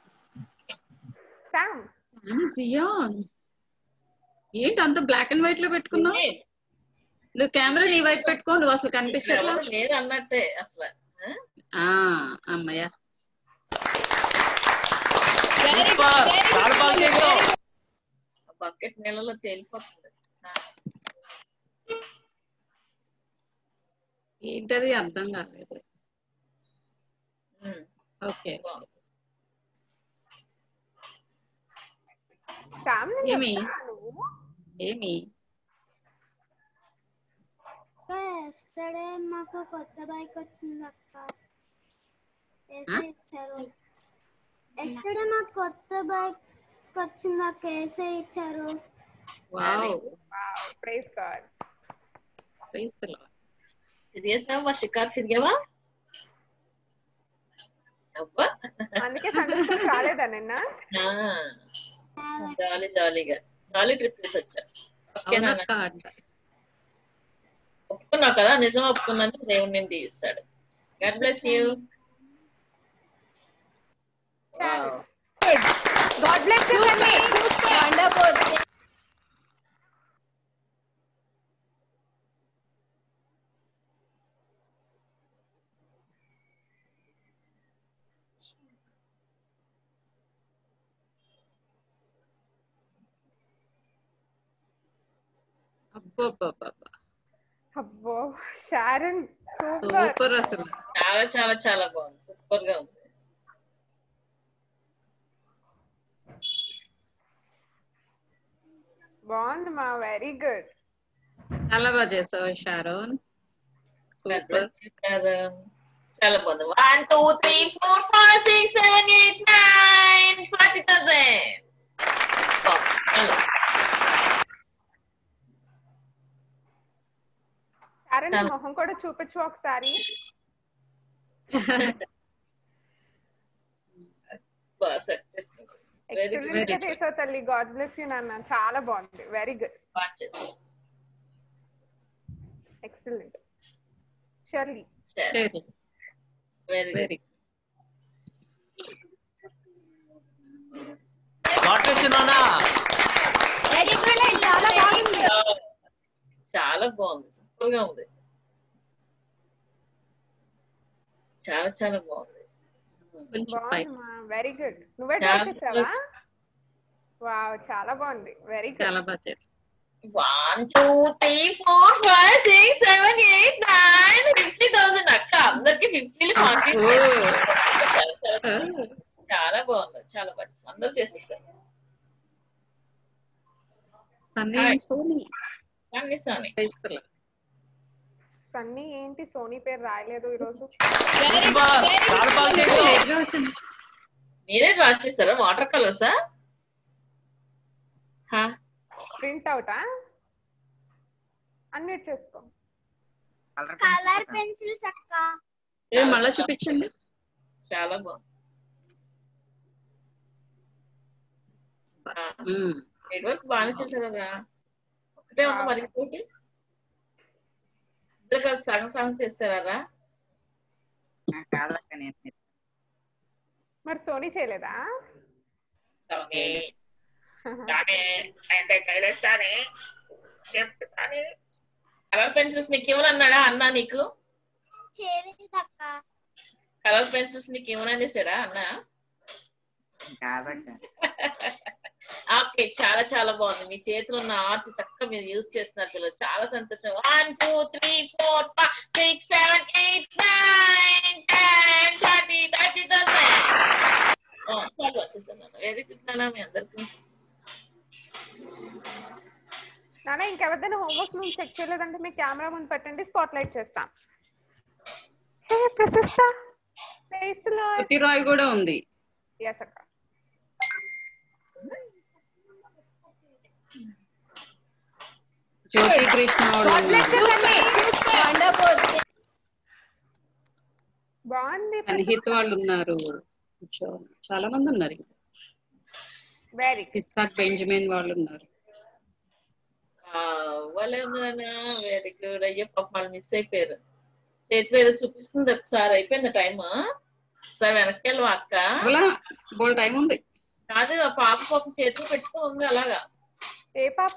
సామ్. జియాన్, ఏంటి అంత బ్లాక్ అండ్ వైట్ లో పెట్టుకున్నావు? నువ్వు కెమెరా నీ వైపు పెట్టుకో, నువ్వు అసలు కనిపించట్లా. లేదు అన్నట్టే అసలు. అమ్మయ్యా, బకెట్ నీళ్ళలో తేలిపోతుంది. ఏంటది అర్థం కాలేదు. ఓకే, ఏమి ఏమి ఎస్టర్డే మాకు కొత్త బైక్ వచ్చింది అక్క. ఇచ్చారు. ఎస్టర్డే మాకు కొత్త బైక్ వచ్చింది అక్క, ఏసే ఇచ్చారు. Wow, praise God. Praise the Lord. తిరిగేస్తావా? మరి షికారు తిరిగావా? అందుకే సండే రాలేదా నిన్న? జాలీ జాలీగా జాలీ ట్రిప్ వేసి వచ్చా. ఒప్పుకున్నావు కదా, నిజం ఒప్పుకున్నందుకు దేవుడు నేను దీవిస్తాడు. God bless you. God bless you. అబ్బో షారన్ సూపర్ సూపర్ అసలు. చాలా చాలా చాలా బాగుంది, సూపర్ గా ఉంది. బాగుంది మా వెరీ గుడ్. చాలా బాగా చేసావు షారోన్. సూపర్. చాలా బాగుంది. 1 2 3 4 5 6 7 8 9 40,000. షారన్ మొహం కూడా చూపించు ఒకసారి. ఎక్సలెంట్ గా చేసావు తల్లి. గాడ్ బ్లెస్ యూ నాన్న. చాలా బాగుంది. Very good. Excellent. Shirley. Very చాలా బాగుంది, సూపర్ గా ఉంది. చాలా చాలా బాగుంది. Very good. నువ్వే ట్రై చేసావా? వావ్ చాలా బాగుంది. Very good. చాలా బాగా చేసావు. 1 2 3 4 5 6 7 8 9 50,000 అక్క. అందరికి 50 చాలా బాగుంది, చాలా బాగా అందరూ చేసేసారు. సన్నీ ఏంటి సోనీ పేరు రాయలేదు ఈరోజు? మీరే డ్రా చేస్తారా? వాటర్ కలర్సా? ప్రింట్ అవుటా? అన్నిటి చేసుకో. కలర్ పెన్సిల్స్ అక్క. మళ్ళా చూపించండి. చాలా బాగుంది. నెట్వర్క్ బాగానే చేశారా? ఒకటే ఉంది మరి ఇంకోటి ఇద్దరు కలిసి సగం సగం చేస్తారా? మరి సోనీ చేయలేదా? కలర్ పెన్సిల్స్ నీకు ఏమన్నాడా అన్నా? నీకు కలర్ పెన్సిల్స్ నీకు ఏమన్నా చేశాడా అన్నా? ఓకే, చాలా చాలా బాగుంది. మీ చేతిలో ఉన్న ఆర్ట్ చక్కగా మీరు యూజ్ చేస్తున్నారు పిల్లలు. చాలా సంతోషం. 1 2 3 4 5 6 7 8 9 10 30 30,000. చాలా వచ్చేస్తున్నాను. వెరీ గుడ్ నాన్న మీ అందరికి. నాన్న ఇంకెవరిదైనా హోంవర్క్స్ నువ్వు చెక్ చేయలేదంటే మీ కెమెరా ముందు పెట్టండి, స్పాట్ లైట్ చేస్తా. హే ప్రశస్త, ప్రైజ్ ది లార్డ్. రాయ్ కూడా ఉంది. yes అక్క. జ్యోతి కృష్ణ బాగుంది. అనిహిత్ వాళ్ళు ఉన్నారు, చాలా మంది ఉన్నారు. వెరీ ఇస్సాక్ బెంజమిన్ వాళ్ళు ఉన్నారు. వాళ్ళే ఉన్నారా? Very good. అయ్యో పాప వాళ్ళు మిస్ అయిపోయారు. చేతిలో ఏదో చూపిస్తుంది. ఒకసారి అయిపోయింది టైమ్. ఒకసారి వెనక్కి వెళ్ళవా అక్క? బోల్ టైం ఉంది. కాదు, ఆ పాప పాప చేతిలో పెట్టుకో ఉంది అలాగా. ఏ పాప?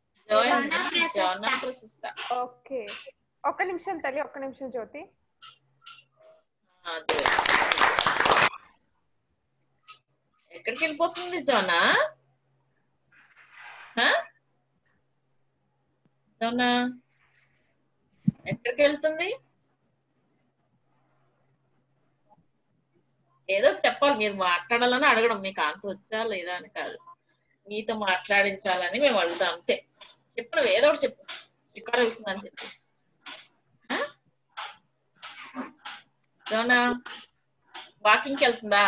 ప్రశస్త. ఓకే, ఒక్క నిమిషం తల్లి, ఒక్క నిమిషం జ్యోతి. ఎక్కడికి వెళ్ళిపోతుంది జోనా? జోనా ఎక్కడికి వెళ్తుంది? ఏదో చెప్పాలి. మీరు మాట్లాడాలని అడగడం, మీకు ఆన్సర్ వచ్చా లేదా అని కాదు. మీతో మాట్లాడించాలని మేము అడుగుతాం అంతే. చెప్పు, నువ్వు ఏదో ఒకటి చెప్పు. ఇక్కడ వెళ్తుందని చెప్పు. జోనా వాకింగ్కి వెళ్తుందా?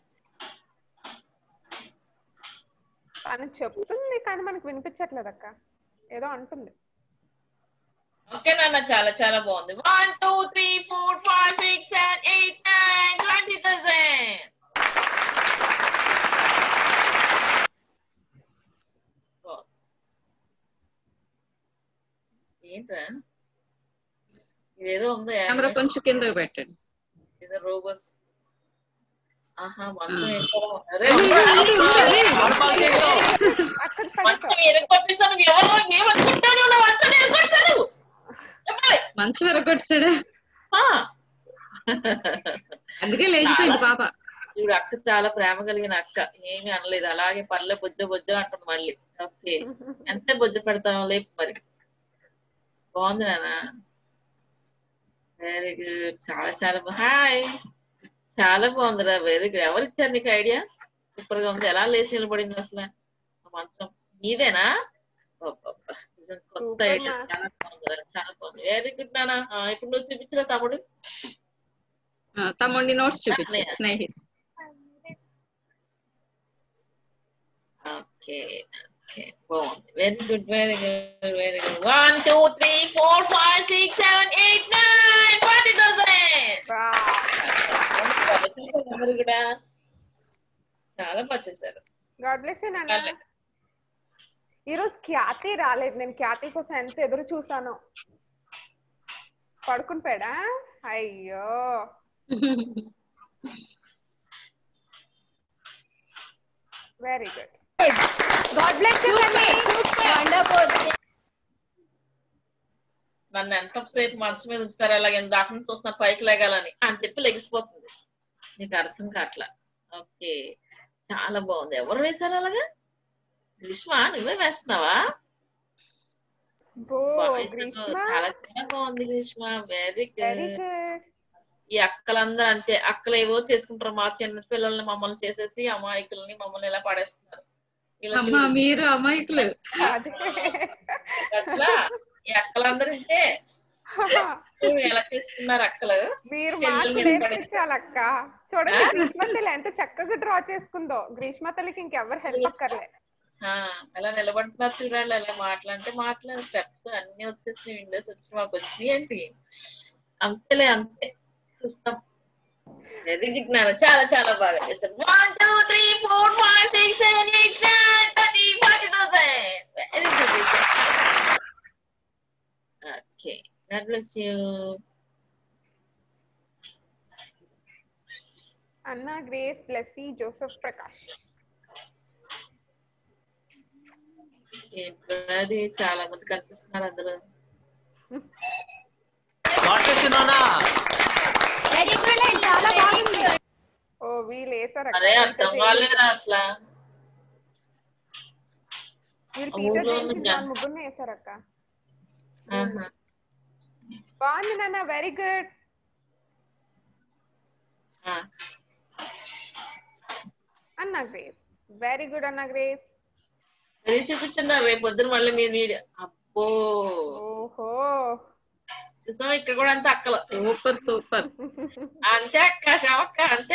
తను చెప్తుంది కానీ మనకు వినిపించట్లేదు అక్క, ఏదో అంటుంది. ఓకే నాన్న, చాలా చాలా బాగుంది. 1 2 3 4 5 6 7 8 9 20,000. ఏంట్రా ఇదేదో ఉందా? కెమెరా కొంచెం కిందకి పెట్టండి. ఏదో రోబోస్. ఆహా, మంచం ఎరగొట్టిస్తాను. ఎవరు ఏమనుకుంటాను? నా మంచం ఎరగొట్టాను. మంచం ఎరగొట్టాడా? అందుకే లేచిపోయింది పాప. చూడు, అక్క చాలా ప్రేమ కలిగిన అక్క. ఏమీ అనలేదు, అలాగే పర్లే బొజ్జ బొజ్జ అంటుంది మళ్ళీ. ఓకే, ఎంత బొజ్జ పెడతాం లేపు మరి. బాగుంది నాన్న. Very good. చాలా చాలా హాయ్. చాలా బాగుందిరా. Very good. ఎవరు ఇచ్చారు నీకు ఐడియా? సూపర్ గా ఉంది. ఎలా లేచి నిలబడింది అసలు ఆ మంచం? నీదేనా? అబ్బబ్బా, ఇది కొత్త సూపర్ ఐడియా. మా. చాలా బాగుందిరా. చాలా బాగుంది. వెరీ గుడ్ నాన్న. ఇప్పుడు నువ్వు చూపించిన తమ్ముడు. తమ్ముడి నోట్స్ చూపించు అన్నయ్య. స్నేహిత్. ఓకే ఓకే బాగుంది. Very good very good very good. 1 2 3 4 5 6 7 8 9 40,000. Number కూడా చాలా బాగా చేశారు. గాడ్ బ్లెస్ యూ నాన్న. ఈరోజు ఖ్యాతి రాలేదు. నేను ఖ్యాతి కోసం ఎంత ఎదురు చూసాను. పడుకుని పోయాడా? అయ్యో. Very good. God bless you. నన్ను ఎంతసేపు మంచం మీద ఉంచుతారు అలాగే దాకా చూస్తున్నా పైకి లేగాలని అని చెప్పి లెగిసిపోతుంది. నీకు అర్థం కావట్లా. ఓకే చాలా బాగుంది. ఎవరు వేశారు అలాగా? గ్రీష్మ నువ్వే వేస్తున్నావా? చాలా చాలా బాగుంది గ్రీష్మ. Very good. ఈ అక్కలందరూ అంతే. అక్కలు ఏవో చేసుకుంటారు. మా చిన్న పిల్లల్ని మమ్మల్ని చేసేసి అమాయకుల్ని మమ్మల్ని ఇలా పడేస్తున్నారు. మీరు అమాయకులు. అట్లా ఈ అక్కలందరూ ఇంతే. ఎలా చేసుకున్నారు అక్కలు. మీరు నేర్పించాలక్క. చూడండి గ్రీష్మ తల్లి ఎంత చక్కగా డ్రా చేసుకుందో. గ్రీష్మ తల్లికి ఇంకెవరు హెల్ప్ అక్కర్లే. అలా నిలబడుతున్నారు చూడాలి. అలా మాటలంటే మాటలు స్టెప్స్ అన్ని వచ్చేసి విండోస్ వచ్చి మాకు వచ్చినాయి ఏంటి. అంతేలే అంతే చూస్తాం. వెరీ గుడ్ నాన్న. చాలా చాలా బాగా చేశారు. 1 2 3 4 5 6 7 8 9 30 40,000. Very good. Okay God bless you. Anna Grace Blessy Joseph Prakash. అది చాలా మంది కనిపిస్తున్నారు అందులో. ఓ వీళ్ళు వేసారు. అదే అర్థం కాలేదురా అసలు. ముగ్గురిని వేసారక్క. బాగుంది నాన్న. Very good. Anna Grace. Very good Anna Grace. చూపిస్తున్నారు రేపు పొద్దున మళ్ళీ మీరు వీడియో. అబ్బో ఓహో ఇక్కడ కూడా అంతే అక్కలు. Super super. అంతే అక్క శవక్క అంతే.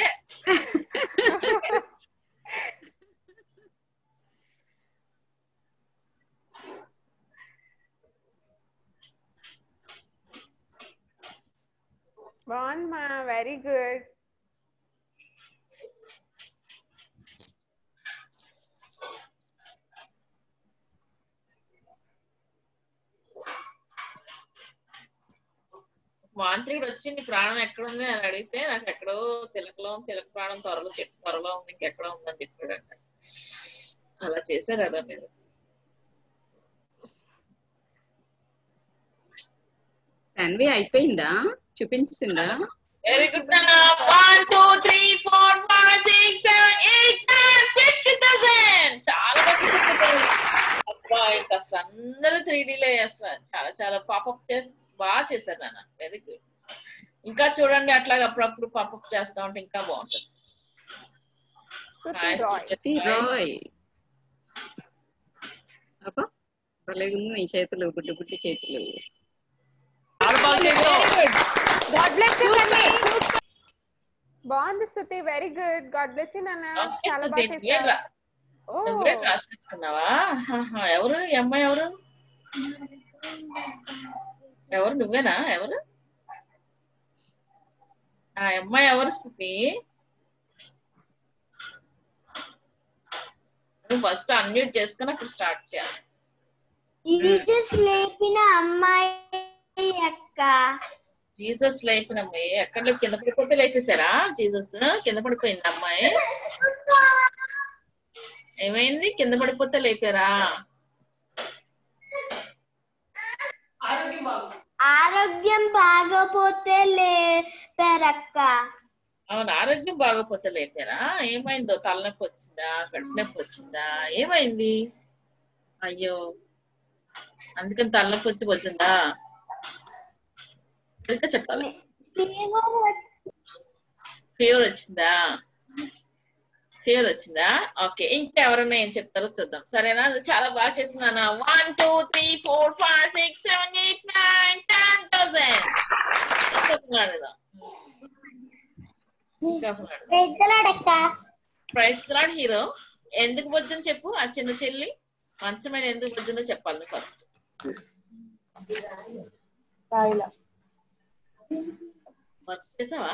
బాగుందమ్మా. Very good. మాంత్రికుడు వచ్చి నీ ప్రాణం ఎక్కడుంది అని అడిగితే నాకు ఎక్కడో తిలకలో తిలక ప్రాణం త్వరలో చెట్టు త్వరలో ఉంది ఇంకెక్కడో ఉందని చెప్పాడంట. అలా చేశారు అలా మీరు. శాన్వి అయిపోయిందా? చూపించిందా? వెరీ గుడ్ నాన్న. 1 2 3 4 5 6 7 8 9 60,000. చాలా బాగా. అబ్బా ఇంకా అసలు అందరూ 3Dలో వేస్తారు. చాలా చాలా పాపప్ చేసి బాగా చేశారు నాన్న. Very good. ఇంకా చూడండి అట్లాగే అప్పుడప్పుడు పాపప్ చేస్తా ఉంటే ఇంకా బాగుంటుంది. నీ చేతులు గుడ్డు గుడ్డి చేతులు. బాగుంది స్తుతి. Very good. God bless you నాన్న. చాలా బాగా చేశారు. రాసుకున్నావా? ఎవరు ఈ అమ్మాయి? ఎవరు ఎవరు నువ్వేనా? ఎవరు ఆ అమ్మాయి? ఎవరు స్థితి? నువ్వు ఫస్ట్ అన్మ్యూట్ చేసుకుని అప్పుడు స్టార్ట్ చేయాలి. జీసస్ లేపిన అమ్మాయి అక్క. జీసస్ లేపిన అమ్మాయి ఎక్కడ? కింద పడిపోతే లేపేశారా? జీసస్ కింద పడిపోయింది అమ్మాయి. ఏమైంది? కింద పడిపోతే లేపారా? ఆరోగ్యం బాగోపోతే లేపారక్క. అవును ఆరోగ్యం బాగోపోతే లేపారా? ఏమైందో? తలనొప్పి వచ్చిందా? కడుపు నొప్పి వచ్చిందా? ఏమైంది? అయ్యో అందుకని తలనొప్పి వచ్చి వచ్చిందా? ఇంకా చెప్పాలి. ఫీవర్ వచ్చిందా? ఫీవర్ వచ్చిందా? ఓకే, ఇంకా ఎవరైనా ఏం చెప్తారో చూద్దాం. సరేనా? చాలా బాగా చేస్తున్నాను. 1 2 3 4 5 6 7 8 9 10,000. Praise lord hero. ఎందుకు బొజ్జని చెప్పు. ఆ చిన్న చెల్లి మంచమైన ఎందుకు బొజ్జుందో చెప్పాలి నువ్వు ఫస్ట్. వర్క్ చేసావా?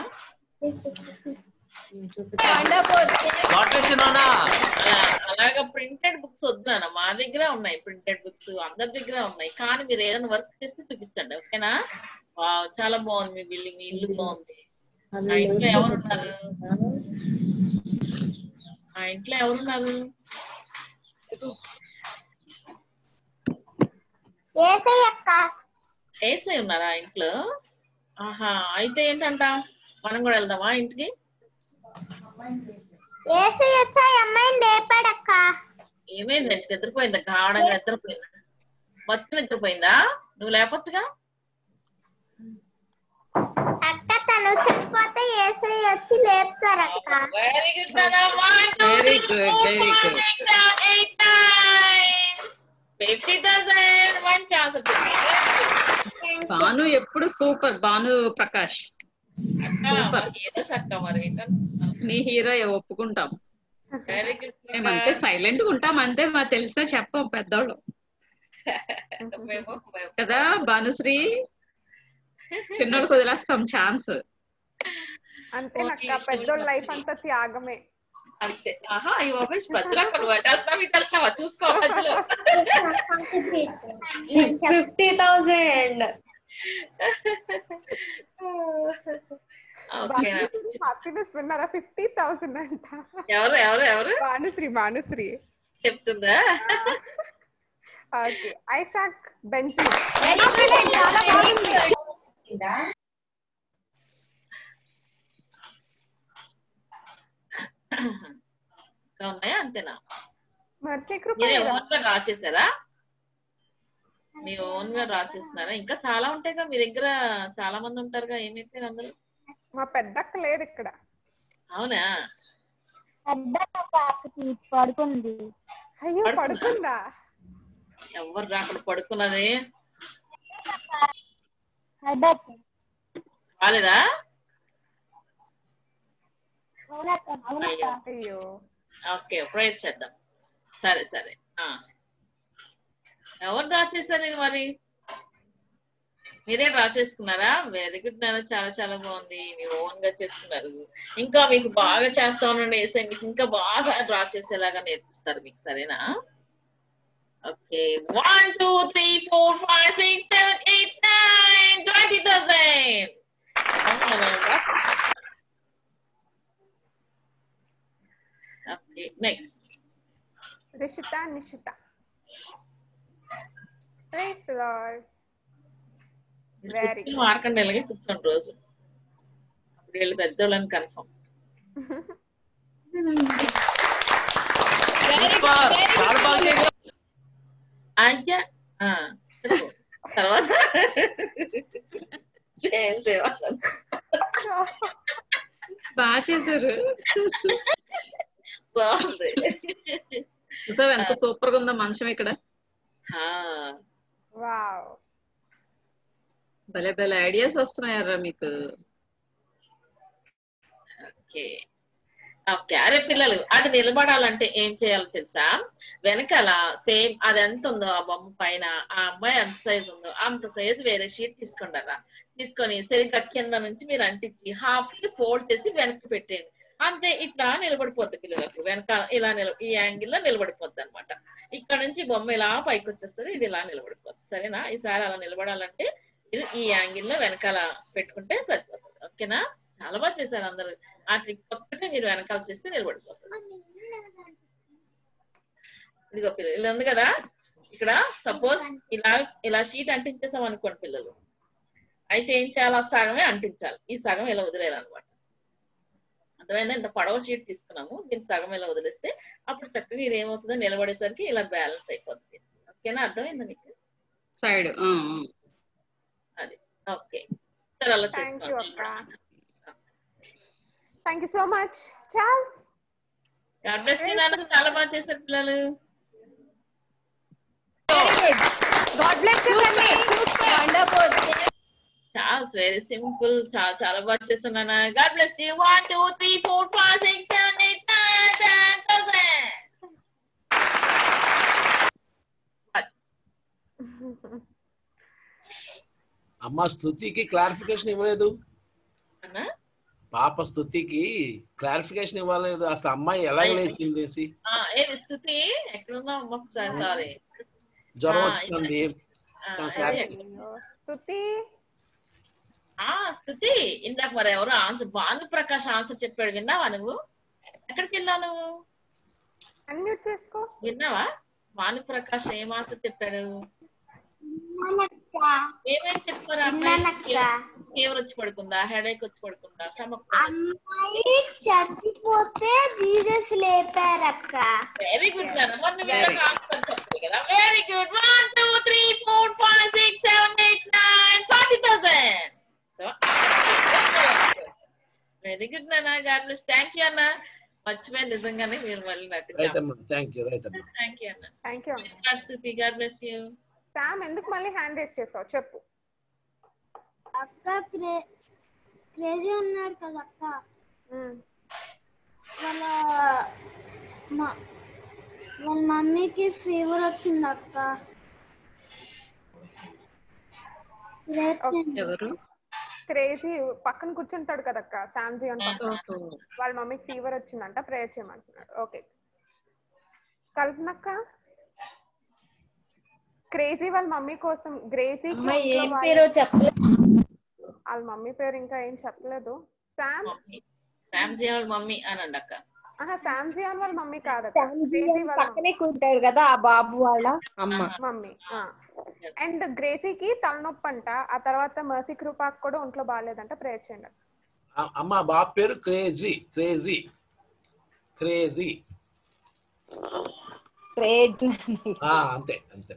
అలాగా ప్రింటెడ్ బుక్స్ వద్దునా, మా దగ్గర ఉన్నాయి ప్రింటెడ్ బుక్స్, అందరి దగ్గర ఉన్నాయి. కానీ మీరు ఏదైనా వర్క్ చేస్తే చూపించండి, ఓకేనా? చాలా బాగుంది మీ బిల్డింగ్, మీ ఇల్లు బాగుంది. ఆ ఇంట్లో ఎవరున్నారు? ఆ ఇంట్లో ఎవరున్నారు? ఏసై ఉన్నారా ఇంట్లో? ఆహా, అయితే ఏంటంట, మనం కూడా వెళ్దామా ఇంటికి? ఏమైందండి? నిద్రపోయిందా? గాఢంగా నిద్రపోయిందా? మొత్తం నిద్రపోయిందా? నువ్వు లేపొచ్చుగా. వెరీ గుడ్ కదా. 1 2 3 4 5 6 7 8 9 50,000. One chance. భాను ఎప్పుడు సూపర్. భాను ప్రకాష్ సూపర్. మీ హీరో ఒప్పుకుంటాం. Very good. మేమంతే సైలెంట్ గా ఉంటాం అంతే, మాకు తెలిసినా చెప్పం పెద్దోళ్ళు కదా. భానుశ్రీ చిన్నోళ్ళకి వదిలేస్తాం ఛాన్స్. అంతే నాకు పెద్దోళ్ళ లైఫ్ అంతా త్యాగమే. అంతే. ఆహా, ఈ మొబైల్ వెళ్తావా చూసుకో. 50,000. హ్యాపీనెస్ విన్నారా? 50,000 అంట. ఎవరు ఎవరు ఎవరు? భానుశ్రీ చెప్తుందా? ఓకే. Isaac Benjamin. చాలా బాగుంది. ఉన్నాయా? అంతేనా? మీరే ఓన్ గా డ్రా చేశారా? మీ ఓన్ గా డ్రా చేస్తున్నారా? ఇంకా చాలా ఉంటాయిగా మీ దగ్గర, చాలా మంది ఉంటారుగా. ఏమైపోయారు అందరూ? మా పెద్దక్క లేదు ఇక్కడ. అవునా? పడుకుంది. అయ్యో, పడుకుందా? ఎవరు రా అక్కడ పడుకున్నది? కాలేదా? అయ్యో. ఓకే, ప్రైజ్ చేద్దాం. సరే సరే. ఎవరు డ్రా చేశారు ఇది మరి? మీరే డ్రా చేసుకున్నారా? వెరీ గుడ్ నాన్న, చాలా చాలా బాగుంది. మీరు ఓన్ గా చేసుకున్నారు. ఇంకా మీకు బాగా చేస్తా ఉండండి. ఏసై మీకు ఇంకా బాగా డ్రా చేసేలాగా నేర్పిస్తారు మీకు, సరేనా? Okay. 1 2 3 4 5 6 7 8 9 20,000. Okay, next. Rishita Nishita. Praise lord. మార్కండి, ఇలాగే కూర్చోండి రోజు. అప్పుడు వీళ్ళు పెద్దోళ్ళని కన్ఫర్మ్. అయ్యా, తర్వాత బాగా చేశారు. బాగుంది. చూసావు ఎంత సూపర్ గా ఉందో మంచం ఇక్కడ. భలే భలే ఐడియాస్ వస్తున్నాయారా మీకు. Okay okay. అరే పిల్లలు, అది నిలబడాలంటే ఏం చేయాలో తెలుసా? వెనకాల సేమ్ అది ఎంత ఉందో ఆ బొమ్మ పైన, ఆ అమ్మాయి ఎంత సైజ్ ఉందో అంత సైజ్ వేరే షీట్ తీసుకుంటారా. తీసుకొని సరిగ్గా కింద నుంచి మీరు అంటికి హాఫ్ కి ఫోల్డ్ చేసి వెనక్కి పెట్టేయండి. అంతే, ఇట్లా నిలబడిపోద్ది పిల్లలకు. వెనకాల ఇలా ఈ యాంగిల్ లో నిలబడిపోద్ది అనమాట. ఇక్కడ నుంచి బొమ్మ ఇలా పైకి వచ్చేస్తుంది, ఇది ఇలా నిలబడిపోద్ది. సరేనా? ఈసారి అలా నిలబడాలంటే మీరు ఈ యాంగిల్ లో వెనకాల పెట్టుకుంటే సరిపోతుంది. ఓకేనా? చాలా బాగా చేశారు అందరూ. ఆ ట్రిక్ ఒక్కటే మీరు వెనకాల చేస్తే నిలబడిపోతుంది. ఇదిగో పిల్లలు, ఇలా ఉంది కదా. ఇక్కడ సపోజ్ ఇలా షీట్ అంటించేసాం అనుకోండి పిల్లలు. అయితే ఏం చేయాలి? ఆ సగమే అంటించాలి. ఈ సగం ఇలా వదిలేయాలన్నమాట. అర్థమైందా? ఇంత పొడవ షీట్ తీసుకున్నాము, దీన్ని సగం ఇలా వదిలేస్తే అప్పుడు చక్కగా ఇది ఏమవుతుందో నిలబడేసరికి ఇలా బ్యాలెన్స్ అయిపోతుంది. ఓకేనా? అర్థమైందా మీకు? సైడ్ అది ఓకే. సరే అలా థ్యాంక్ యూ చేసుకోండి. అక్క. Thank you so much Charles. God bless you నాన్న, చాలా బాగా చేశారు పిల్లలు. గాడ్ బ్లెస్ యు కన్నీ. వండర్ఫుల్. చాలా వెరీ సింపుల్, చాలా చాలా బాగా చేశారు నాన్న. God bless you. 1 2 3 4 5 6 7 8 9 10 11. అమ్మ స్తుతికి క్లారిఫికేషన్ ఇవ్వలేదు. అన్నా పాప స్తుతికి క్లారిఫికేషన్ ఇవ్వలేదు. అసలు అమ్మాయి ఎలా లేచింది? ఏమి స్తుతి ఎక్కడున్నా అమ్మ సారీ జ్వరం వచ్చింది. స్తుతి స్తుతి ఇందాక మరి ఎవరు ఆన్సర్ భాను ప్రకాష్ ఆన్సర్ చెప్పాడు, విన్నావా నువ్వు? ఎక్కడికి వెళ్ళావు నువ్వు? అన్మ్యూట్ చేసుకో. విన్నావా? భాను ప్రకాష్ ఏం ఆన్సర్ చెప్పాడు? ఏమేమి చెప్పారు? ఫీవర్ వచ్చి పడుకుందా, హెడేక్ వచ్చి పడుకుందా, స్టమక్ అమ్మాయి చచ్చిపోతే జీసస్ లేపారక్క. వెరీ గుడ్ నాన్న, మరి నువ్వు ఇందాక ఆన్సర్ చెప్పాలి కదా. Very good. 1 2 3 4 5 6 7 8 9 40,000. వెరీ గుడ్ నాన్న. God bless. థ్యాంక్ యూ అన్న. మర్చిపోయి నిజంగానే మీరు మళ్ళీ రైట్ అమ్మా. థ్యాంక్ యూ రైట్ అమ్మా. థ్యాంక్ యూ అన్న. Thank you. God bless you. Sam ఎందుకు మళ్ళీ హ్యాండ్ రేస్ చేసావు చెప్పు. అక్క క్రేజీ ఉన్నాడు కదా అక్క, వాళ్ళ మమ్మీకి ఫీవర్ వచ్చింది అక్క. ఎవరు? క్రేజీ పక్కన కూర్చుంటాడు కదక్క శామ్జీ అని పక్కన. వాళ్ళ మమ్మీకి ఫీవర్ వచ్చిందంట, ప్రేయర్ చేయమంటున్నాడు. ఓకే కల్పనక్క. క్రేజీ వాళ్ళ మమ్మీ కోసం గ్రేసీ ఏం పేరు చెప్పలేదు. వాళ్ళ మమ్మీ పేరు ఇంకా ఏం చెప్పలేదు. శామ్ శామ్జీ వాళ్ళ మమ్మీ అనండి అక్క. శామ్జీ అని వాళ్ళ మమ్మీ కాదక్క, గ్రేసీ వాళ్ళ పక్కనే కూర్చుంటాడు కదా ఆ బాబు వాళ్ళ అమ్మ మమ్మీ. అండ్ గ్రేసీకి తలనొప్పి అంట, ఆ తర్వాత మర్సీ కృపాకి కూడా ఒంట్లో బాగాలేదంట, ప్రేయర్ చేయండి. అమ్మ బాబు పేరు క్రేజీ. క్రేజీ క్రేజీ అంతే అంతే.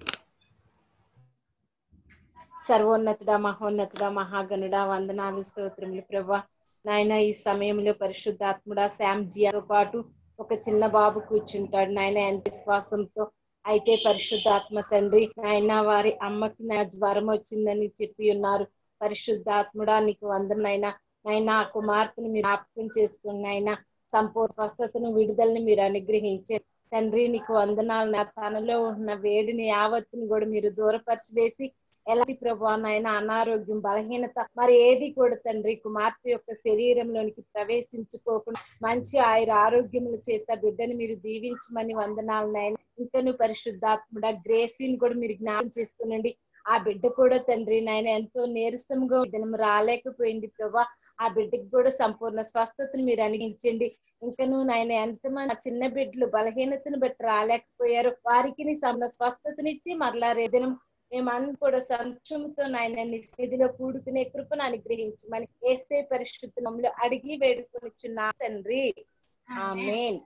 సర్వోన్నతుడా మహోన్నతుడా మహాగణుడా వందనాలు స్తోత్రములు ప్రభా. నాయన ఈ సమయంలో పరిశుద్ధాత్ముడా శామ్జీతో పాటు ఒక చిన్న బాబు కూర్చుంటాడు నాయన ఎంత విశ్వాసంతో. అయితే పరిశుద్ధాత్మ తండ్రి నాయన వారి అమ్మకి నా జ్వరం వచ్చిందని చెప్పి ఉన్నారు. పరిశుద్ధాత్ముడా నీకు వందనైనా నాయన ఆ కుమార్తెను మీరు జ్ఞాపకం చేసుకుని నాయన సంపూర్ణ స్వస్థతను విడుదలని మీరు అనుగ్రహించే తండ్రి నీకు వందనాలు. నా తనలో ఉన్న వేడిని యావత్తుని కూడా మీరు దూరపరిచి వేసి ఎలాంటి ప్రభా నాయన అనారోగ్యం బలహీనత మరి ఏది కూడా తండ్రి కుమార్తె యొక్క శరీరంలోనికి ప్రవేశించుకోకుండా మంచి ఆయుర ఆరోగ్యముల చేత బిడ్డను మీరు దీవించమని వందనాలు నాయన. ఇంకను పరిశుద్ధాత్ముడ గ్రేసీని కూడా మీరు జ్ఞాపకం చేసుకునండి. ఆ బిడ్డ కూడా తండ్రి నాయన ఎంతో నీరసంగా దినం రాలేకపోయింది ప్రభా. ఆ బిడ్డకు కూడా సంపూర్ణ స్వస్థతను మీరు అనుగించండి. ఇంకను నాయన ఎంతమంది చిన్న బిడ్డలు బలహీనతను బట్టి రాలేకపోయారు, వారికి సంపూర్ణ స్వస్థతనిచ్చి మరలా రేదినం మేమందరం కూడా సంతోషంతో నాయన నిధిలో కూడుకునే కృపను అనుగ్రహించమని యేసే పరిశుద్ధ నామములో అడిగి వేడుకొనిచున్నా తండ్రి. ఆమేన్.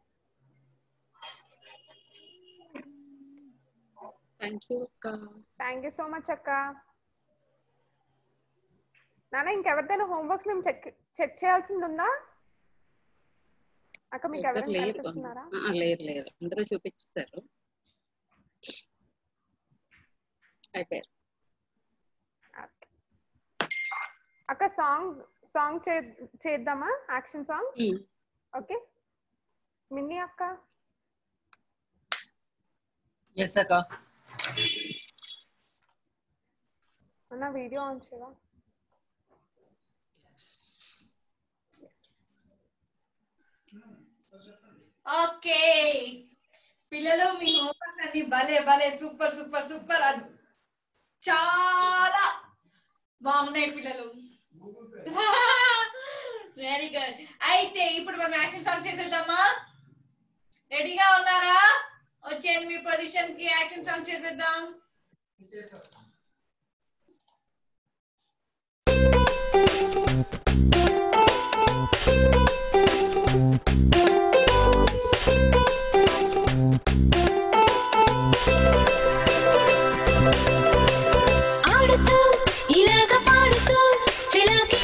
థ్యాంక్ యూ సో మచ్ అక్క. నాన్న ఇంకెవరిదైనా హోంవర్క్స్ మేము చెక్ చేయాల్సింది ఉందా అక్క? మీకు ఎవరైనా కనిపిస్తున్నారా? లేరు అందరూ చూపిస్తారు. అయిపోయారు అక్క. సాంగ్ చేద్దామా? Action song. ఓకే మిన్నీ అక్క. yes అక్క. అన్న వీడియో ఆన్ చేయవా? ఓకే పిల్లలు మీ హోంవర్క్ అన్ని భలే భలే సూపర్ సూపర్ సూపర్ అను చాలా బాగున్నాయి పిల్లలు. Very good. అయితే ఇప్పుడు మనం యాక్షన్ సాంగ్ చేసేద్దామా? రెడీగా ఉన్నారా? వచ్చేయండి మీ పొజిషన్ కి, యాక్షన్ సాంగ్ చేసేద్దాం. ఆడుతూ ఇలాగ పాడుతూ చిలాకి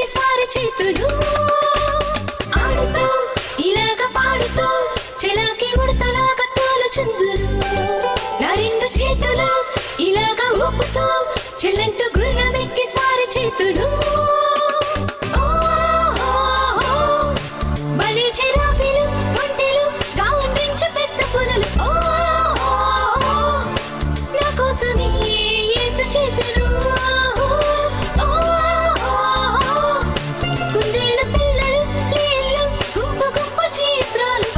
స్వారి చేతులు ఆడుతూ ఇలాగ పాడుతూ చెలాకి ఉడతలాగా తోలుచుందురు నా రెండు చేతులు ఇలాగ ఊపుతూ చెల్లంటూ గుర్రమెక్కి స్వారి చేతులు బలి జిరాఫీలు ఒంటెలు గాండ్రించు పెద్ద పులులు నా కోసమే యేసు చేసెను కుందేలు పిల్లలు లేళ్ళు గుంపు గుంపు చీప్రాలు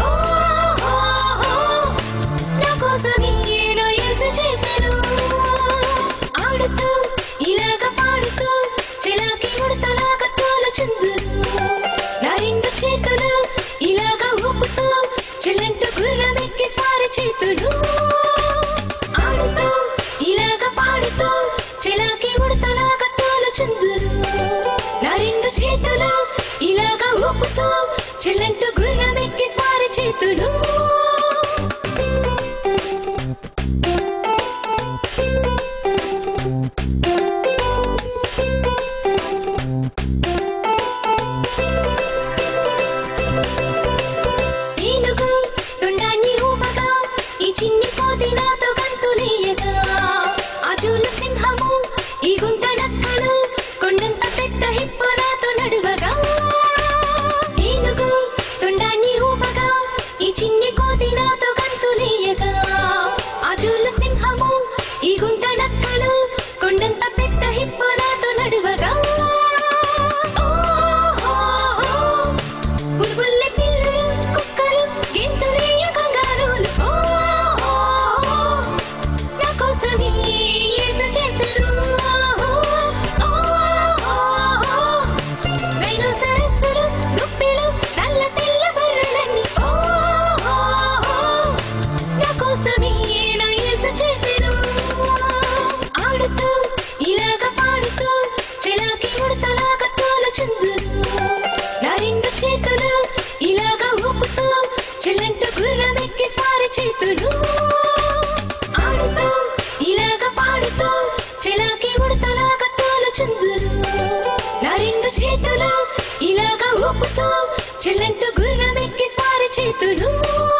నా కోసమే నా యేసు చేసెను ఆడుతూ ఇలాగ పాడుతూ చెలాకి ఉడతలాగా తోలుచుందురు నా రెండు చేతులు ఇలాగ ఊపుతూ చెల్లంటూ గుర్రమెక్కి స్వారి చేతులు ఆడుతూ ఇలాగ పాడుతూ చెలాకి ఉడతలాగా తోలుచుందురు నా రెండు చేతులు ఇలాగ ఊపుతూ చెల్లంటూ గుర్రమెక్కి స్వారి చేతులు ఏనుగు తొండాన్ని ఊపగా ఈ చిన్ని కోతి నాతో గంతులేయగా ఆజూల సింహము ఈ గుంట నక్కలు కొండంత పెద్ద హిప్పో నాతో నడువగా ఏనుగు తొండాన్ని ఊపగా ఈ చిన్ని కోతి నాతో గంతులేయగా ఆజూల సింహము ఈ గుంట నక్కలు కొండంత పెద్ద హిప్పో నాతో నడువగా బుల్బుల్లె పిల్లలు కుక్కలు గింతులేయ కంగారులు నా కోసమే యేసు చేసెను డైనోసారస్సులు దుప్పిలు నల్ల తెల్ల బర్రెలన్నీ నా కోసమే నా యేసు చేసెను ఆడుతూ ఇలాగ పాడుతూ చెలాకి ఉడతలాగా తోలుచుందురు నా రెండు చేతులు ఇలాగ ఊపుతూ చెల్లంటూ గుర్రమెక్కి స్వారి చేతులు ఆడుతూ ఇలాగ పాడుతూ చెలాకి ఉడతలాగా తోలుచుందురు నా రెండు చేతులు ఇలాగ ఊపుతూ చెల్లంటూ గుర్రమెక్కి స్వారి చేతులు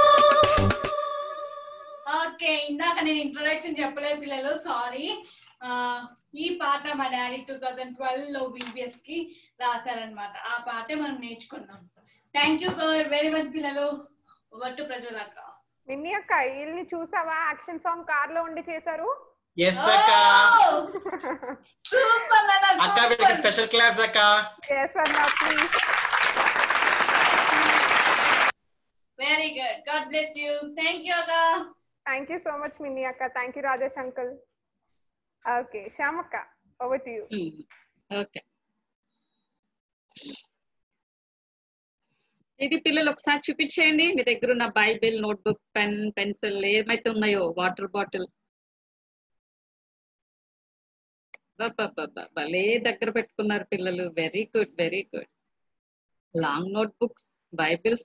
ఓకే, ఇందాక నేను ఇంట్రొడక్షన్ చెప్పలేదు పిల్లలు, సారీ. ఈ పాట మా డాడీ 2012లో BBS కి రాశారనమాట. ఆ పాటే మనం నేర్చుకున్నాం. థ్యాంక్ యూ వెరీ మచ్ పిల్లలు. ఓవర్ టు ప్రజలక్క. మిన్ని అక్క వీళ్ళని చూసావా? యాక్షన్ సాంగ్ కార్ లో ఉండి చేశారు. ఎస్ అక్క. సూపర్ అక్క వీళ్ళకి స్పెషల్ క్లాప్స్ అక్క. yes అన్న please. Very good. God bless you. Thank you అక్క. Thank you so much Minni అక్క. Thank you Rajesh uncle. Okay శ్యామక్క, ఓవర్ టు యూ. ఓకే, ఇది పిల్లలు ఒకసారి చూపించేయండి. మీ దగ్గర ఉన్న బైబిల్, నోట్బుక్, పెన్, పెన్సిల్ ఏమైతే ఉన్నాయో, వాటర్ బాటిల్. భలే దగ్గర పెట్టుకున్నారు పిల్లలు. Very good, very good. Long notebooks, Bibles.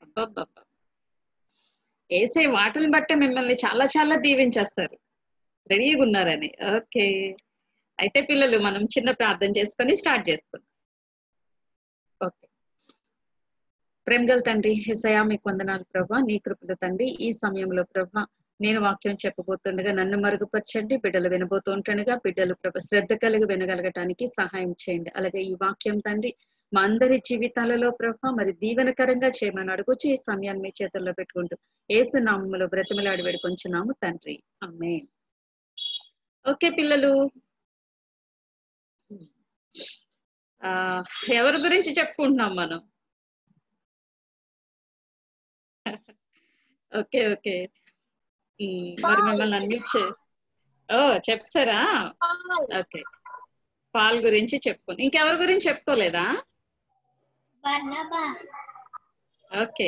వేసే వాటిని బట్టే మిమ్మల్ని చాలా చాలా దీవించేస్తారు. రెడీగా ఉన్నారని. ఓకే, అయితే పిల్లలు మనం చిన్న ప్రార్థన చేసుకొని స్టార్ట్ చేసుకుందాం. ఓకే. ప్రేమగల తండ్రి యేసయ్యా, మీకు వందనాలు ప్రభా. నీ కృపల తండ్రి, ఈ సమయంలో ప్రభా నేను వాక్యం చెప్పబోతుండగా నన్ను మరుగుపరచండి. బిడ్డలు వినబోతుంటనగా బిడ్డలు ప్రభా శ్రద్ధ కలిగి వినగలగటానికి సహాయం చేయండి. అలాగే ఈ వాక్యం తండ్రి మా అందరి జీవితాలలో ప్రభా మరి దీవెనకరంగా చేయమని అడుగుచు ఈ సమయాన్ని మీ చేతుల్లో పెట్టుకుంటూ యేసు నామములో బ్రతిమలాడి వేడుకొంచున్నాము తండ్రి, ఆమేన్. ఓకే పిల్లలు, ఎవరి గురించి చెప్పుకుంటున్నాం మనం? ఓకే ఓకే, మరి మిమ్మల్ని అన్ని చెప్తారా? ఓకే, పాల్ గురించి చెప్పుకుని ఇంకెవరి గురించి చెప్పుకోలేదా? ఓకే.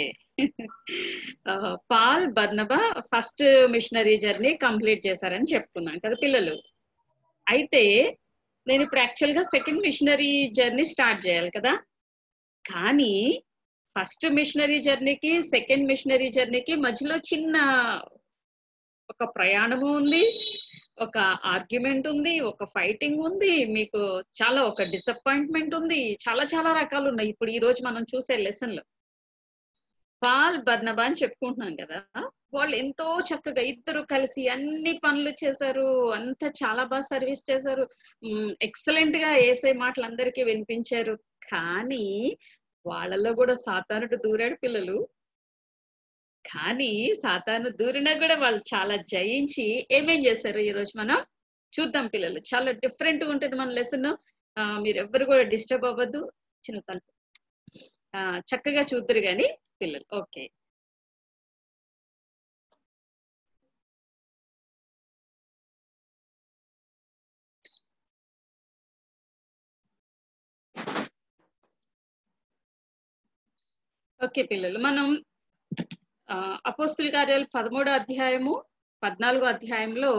పాల్, బర్నబా ఫస్ట్ మిషనరీ జర్నీ కంప్లీట్ చేశారని చెప్పుకున్నాం కదా పిల్లలు. అయితే నేను ఇప్పుడు యాక్చువల్ గా సెకండ్ మిషనరీ జర్నీ స్టార్ట్ చేయాలి కదా. కానీ ఫస్ట్ మిషనరీ జర్నీకి సెకండ్ మిషనరీ జర్నీకి మధ్యలో చిన్న ఒక ప్రయాణము ఉంది. ఒక ఆర్గ్యుమెంట్ ఉంది, ఒక ఫైటింగ్ ఉంది, మీకు చాలా ఒక డిసప్పాయింట్మెంట్ ఉంది, చాలా చాలా రకాలు ఉన్నాయి ఇప్పుడు ఈ రోజు మనం చూసే లెసన్ లో. పాల్ బర్నబా అని చెప్పుకుంటున్నాం కదా, వాళ్ళు ఎంతో చక్కగా ఇద్దరు కలిసి అన్ని పనులు చేశారు, అంతా చాలా బాగా సర్వీస్ చేశారు, ఎక్సలెంట్ గా యేసయ్య మాటలు అందరికీ వినిపించారు. కానీ వాళ్ళలో కూడా సాతానుడు దూరాడు పిల్లలు. కానీ సాతాను దూరినా కూడా వాళ్ళు చాలా జయించి ఏమేం చేశారు ఈ రోజు మనం చూద్దాం పిల్లలు. చాలా డిఫరెంట్ గా ఉంటుంది మన లెసన్. మీరు ఎవ్వరు కూడా డిస్టర్బ్ అవ్వద్దు, చిన్న తలుపు చక్కగా చూద్దరు గాని పిల్లలు. ఓకే, ఓకే పిల్లలు, మనం అపోస్తుల కార్యాలు 13వ అధ్యాయము 14వ అధ్యాయంలో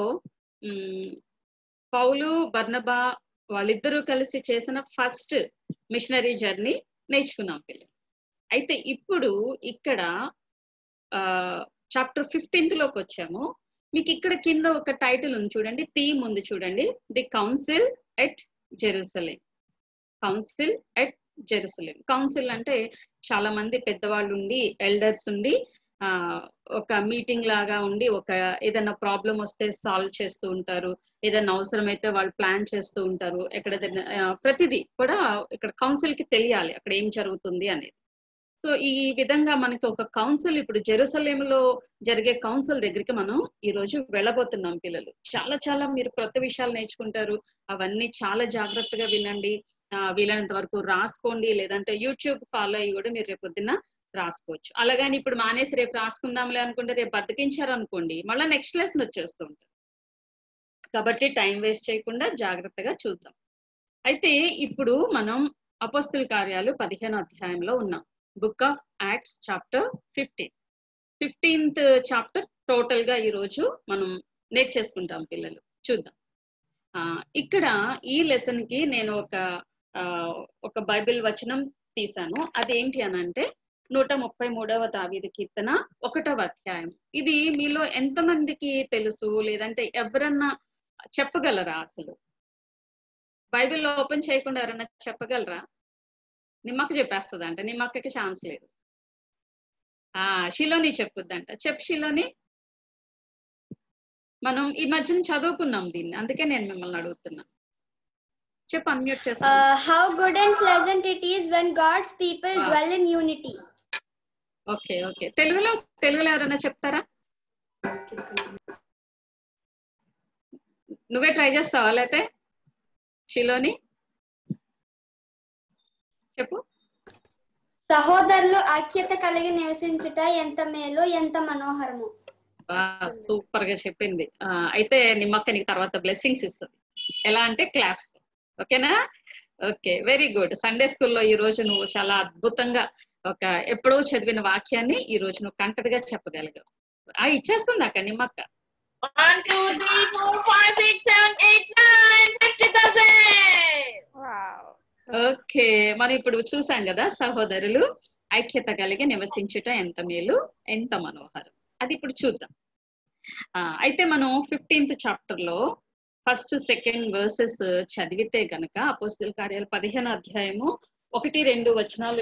పౌలు బర్నబా వాళ్ళిద్దరూ కలిసి చేసిన ఫస్ట్ మిషనరీ జర్నీ నేర్చుకున్నాం పిల్లలు. అయితే ఇప్పుడు ఇక్కడ చాప్టర్ 15 లోకి వచ్చాము. మీకు ఇక్కడ కింద ఒక టైటిల్ ఉంది చూడండి, థీమ్ ఉంది చూడండి, the council at Jerusalem. Council at Jerusalem. Council అంటే చాలా మంది పెద్దవాళ్ళు ఉండి, ఎల్డర్స్ ఉండి ఒక మీటింగ్ లాగా ఉండి ఒక ఏదైనా ప్రాబ్లం వస్తే సాల్వ్ చేస్తూ ఉంటారు, ఏదైనా అవసరమైతే వాళ్ళు ప్లాన్ చేస్తూ ఉంటారు. ఎక్కడైనా ప్రతిదీ కూడా ఇక్కడ కౌన్సిల్ కి తెలియాలి అక్కడ ఏం జరుగుతుంది అనేది. సో ఈ విధంగా మనకి ఒక కౌన్సిల్ ఇప్పుడు జెరూసలేంలో జరిగే కౌన్సిల్ దగ్గరికి మనం ఈ రోజు వెళ్ళబోతున్నాం పిల్లలు. చాలా చాలా మీరు కొత్త విషయాలు నేర్చుకుంటారు, అవన్నీ చాలా జాగ్రత్తగా వినండి, వీలైనంత వరకు రాసుకోండి, లేదంటే యూట్యూబ్ ఫాలో అయ్యి కూడా మీరు రేపు పొద్దున్న రాసుకోవచ్చు. అలాగని ఇప్పుడు మానేసి రేపు రాసుకుందాంలే అనుకుంటే రేపు బతికించారు అనుకోండి మళ్ళీ నెక్స్ట్ లెసన్ వచ్చేస్తూ ఉంటుంది. కాబట్టి టైం వేస్ట్ చేయకుండా జాగ్రత్తగా చూద్దాం. అయితే ఇప్పుడు మనం అపోస్తుల కార్యాలు 15వ అధ్యాయంలో ఉన్నాం. Book of Acts chapter 15th chapter total గా ఈ రోజు మనం నేర్చేసుకుంటాం పిల్లలు. చూద్దాం. ఇక్కడ ఈ లెసన్ కి నేను ఒక బైబిల్ వచనం తీసాను. అదేంటి అనంటే 133వ దావీదు కీర్తన 1వ అధ్యాయం. ఇది మీలో ఎంతమందికి తెలుసు, లేదంటే ఎవరన్నా చెప్పగలరా? అసలు బైబిల్ ఓపెన్ చేయకుండా ఎవరన్నా చెప్పగలరా? నిమ్మక్క చెప్పేస్తుందంట, నిమ్మక్కకి ఛాన్స్ లేదు. షిలోని చెప్పుద్దంట. చెప్పు షిలోని. మనం ఈ మధ్యన చదువుకున్నాం దీన్ని, అందుకే నేను మిమ్మల్ని అడుగుతున్నా. చెప్పు, అన్మ్యూట్ చేస్తా. How good and pleasant it is when God's people dwell in unity. Okay okay, తెలుగులో ఎవరైనా చెప్తారా? నువ్వే ట్రై చేస్తావా లేతే షిలోని? చెప్పు. సహోదరులు ఐక్యత కలిగి నివసించుట ఎంత మేలు, ఎంత మనోహరము. సూపర్ గా చెప్పింది. అయితే నిమ్మక్క నీకు తర్వాత బ్లెస్సింగ్స్ ఇస్తుంది. ఎలా అంటే క్లాప్స్. ఓకేనా? Okay, very good. సండే స్కూల్లో ఈ రోజు నువ్వు చాలా అద్భుతంగా ఒక ఎప్పుడో చదివిన వాక్యాన్ని ఈ రోజు నువ్వు కంటగా చెప్పగలిగావు. ఇచ్చేస్తుంది అక్క నిమ్మక్క. 1 2 3 4 5 6 7 8 9 50,000. ఓకే, మనం ఇప్పుడు చూసాం కదా, సహోదరులు ఐక్యత కలిగి నివసించుట ఎంత మేలు, ఎంత మనోహరం. అది ఇప్పుడు చూద్దాం. అయితే మనం 15th చాప్టర్ లో 1, 2 వర్సెస్ చదివితే గనక అపోస్తుల కార్యాలు 15వ అధ్యాయము 1, 2 వచనాలు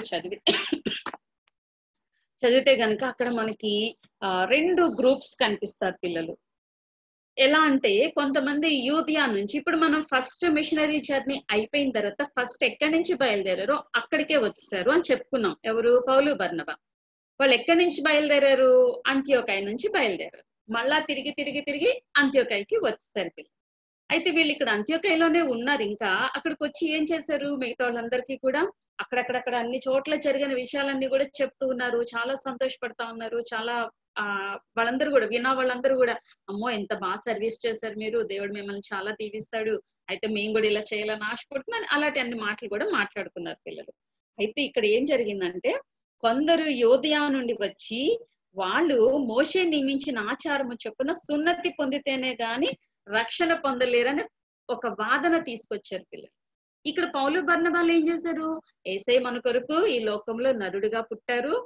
చదివితే గనక అక్కడ మనకి 2 గ్రూప్స్ కనిపిస్తారు పిల్లలు. ఎలా అంటే కొంతమంది యూదియా నుంచి, ఇప్పుడు మనం ఫస్ట్ మిషనరీ జర్నీ అయిపోయిన తర్వాత ఫస్ట్ ఎక్కడి నుంచి బయలుదేరారో అక్కడికే వచ్చేసారు అని చెప్పుకున్నాం. ఎవరు? పౌలు బర్నబా. వాళ్ళు ఎక్కడి నుంచి బయలుదేరారు? అంత్యోకాయ నుంచి బయలుదేరారు. మళ్ళా తిరిగి అంత్యోకాయకి వచ్చేసారు పిల్లలు. అయితే వీళ్ళు ఇక్కడ అంత్యోకాయలోనే ఉన్నారు. ఇంకా అక్కడికి వచ్చి ఏం చేశారు? మిగతా వాళ్ళందరికీ కూడా అక్కడక్కడ అన్ని చోట్ల జరిగిన విషయాలన్నీ కూడా చెప్తూ ఉన్నారు, చాలా సంతోషపడతా ఉన్నారు. చాలా వాళ్ళందరూ కూడా వాళ్ళందరూ కూడా అమ్మో ఎంత బాగా సర్వీస్ చేశారు మీరు, దేవుడు మిమ్మల్ని చాలా దీవిస్తాడు, అయితే మేము కూడా ఇలా చేయాలని ఆశపడుతున్నాను, అలాంటి అన్ని మాటలు కూడా మాట్లాడుకున్నారు పిల్లలు. అయితే ఇక్కడ ఏం జరిగిందంటే కొందరు యోధియా నుండి వచ్చి వాళ్ళు మోషే నియమించిన ఆచారము చొప్పున సున్నతి పొందితేనే గాని రక్షణ పొందలేరని ఒక వాదన తీసుకొచ్చారు పిల్లలు. ఇక్కడ పౌలు బర్నబాలు ఏం చేశారు? యేసయ్య మన కొరకు ఈ లోకంలో నరుడుగా పుట్టారు,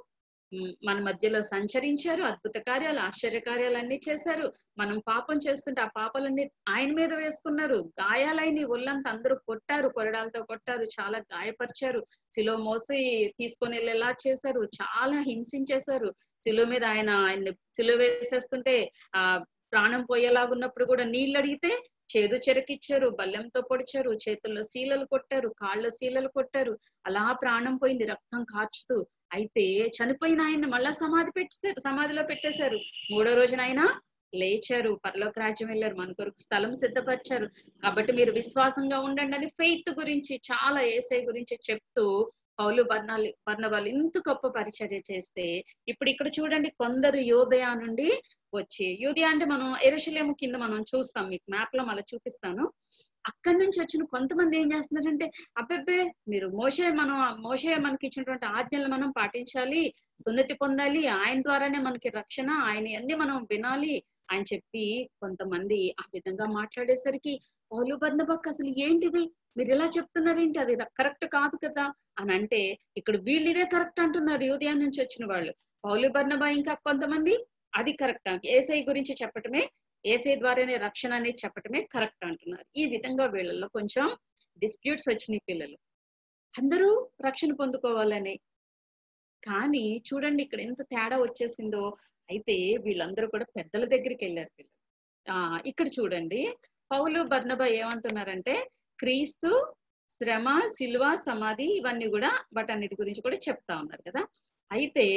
మన మధ్యలో సంచరించారు, అద్భుత కార్యాలు, ఆశ్చర్య కార్యాలు అన్ని చేశారు. మనం పాపం చేస్తుంటే ఆ పాపాలన్నీ ఆయన మీద వేసుకున్నారు. గాయాలైన ఒళ్ళంతా అందరూ కొట్టారు, కొరడాలతో కొట్టారు, చాలా గాయపరిచారు, సిలువ మోసి తీసుకొని వెళ్ళేలా చేశారు, చాలా హింసించేశారు. సిలువ మీద ఆయన సిలువ వేసేస్తుంటే ఆ ప్రాణం పోయేలాగున్నప్పుడు కూడా నీళ్ళు అడిగితే చేదు చెరకిచ్చారు, బల్లెంతో పొడిచారు, చేతుల్లో శీలలు కొట్టారు, కాళ్ళ శీలలు కొట్టారు. అలా ప్రాణం పోయింది రక్తం కార్చుతూ. అయితే చనిపోయిన ఆయన మళ్ళా సమాధిలో పెట్టేశారు. 3వ రోజున ఆయన లేచారు, పరలోక రాజ్యం వెళ్ళారు, మన కొరకు స్థలం సిద్ధపరిచారు. కాబట్టి మీరు విశ్వాసంగా ఉండండి అని ఫెయిత్ గురించి చాలా యేసయ్య గురించి చెప్తూ పౌలు బర్నబాలు ఇంత గొప్ప పరిచర్య చేస్తే, ఇప్పుడు ఇక్కడ చూడండి కొందరు యూదయ నుండి వచ్చి, యూదయ అంటే మనం యెరూషలేము కింద మనం చూస్తాం, మీకు మ్యాప్ లో మళ్ళీ చూపిస్తాను. అక్కడి నుంచి వచ్చిన కొంతమంది ఏం చేస్తున్నారంటే, అబ్బెబ్బే మీరు మోషే మనకి ఇచ్చినటువంటి ఆజ్ఞలు మనం పాటించాలి, సున్నతి పొందాలి, ఆయన ద్వారానే మనకి రక్షణ, ఆయన అన్ని మనం వినాలి అని చెప్పి కొంతమంది ఆ విధంగా మాట్లాడేసరికి పౌలు బర్నబాకు అసలు ఏంటిది, మీరు ఇలా చెప్తున్నారేంటి, అది కరెక్ట్ కాదు కదా అని అంటే, ఇక్కడ వీళ్ళు ఇదే కరెక్ట్ అంటున్నారు యూదయ నుంచి వచ్చిన వాళ్ళు. పౌలు బర్నబా ఇంకా కొంతమంది అది కరెక్ట్, యేసయ్య గురించి చెప్పటమే, యేసయ్య ద్వారానే రక్షణ అనేది చెప్పటమే కరెక్ట్ అంటున్నారు. ఈ విధంగా వీళ్ళల్లో కొంచెం డిస్ప్యూట్స్ వచ్చినాయి. పిల్లలు అందరూ రక్షణ పొందుకోవాలని, కానీ చూడండి ఇక్కడ ఎంత తేడా వచ్చేసిందో. అయితే వీళ్ళందరూ కూడా పెద్దల దగ్గరికి వెళ్ళారు పిల్లలు. ఇక్కడ చూడండి పౌలు బర్నబా ఏమంటున్నారంటే, క్రీస్తు శ్రమ, సిలువ, సమాధి ఇవన్నీ కూడా వాటన్నిటి గురించి కూడా చెప్తా ఉన్నారు కదా. అయితే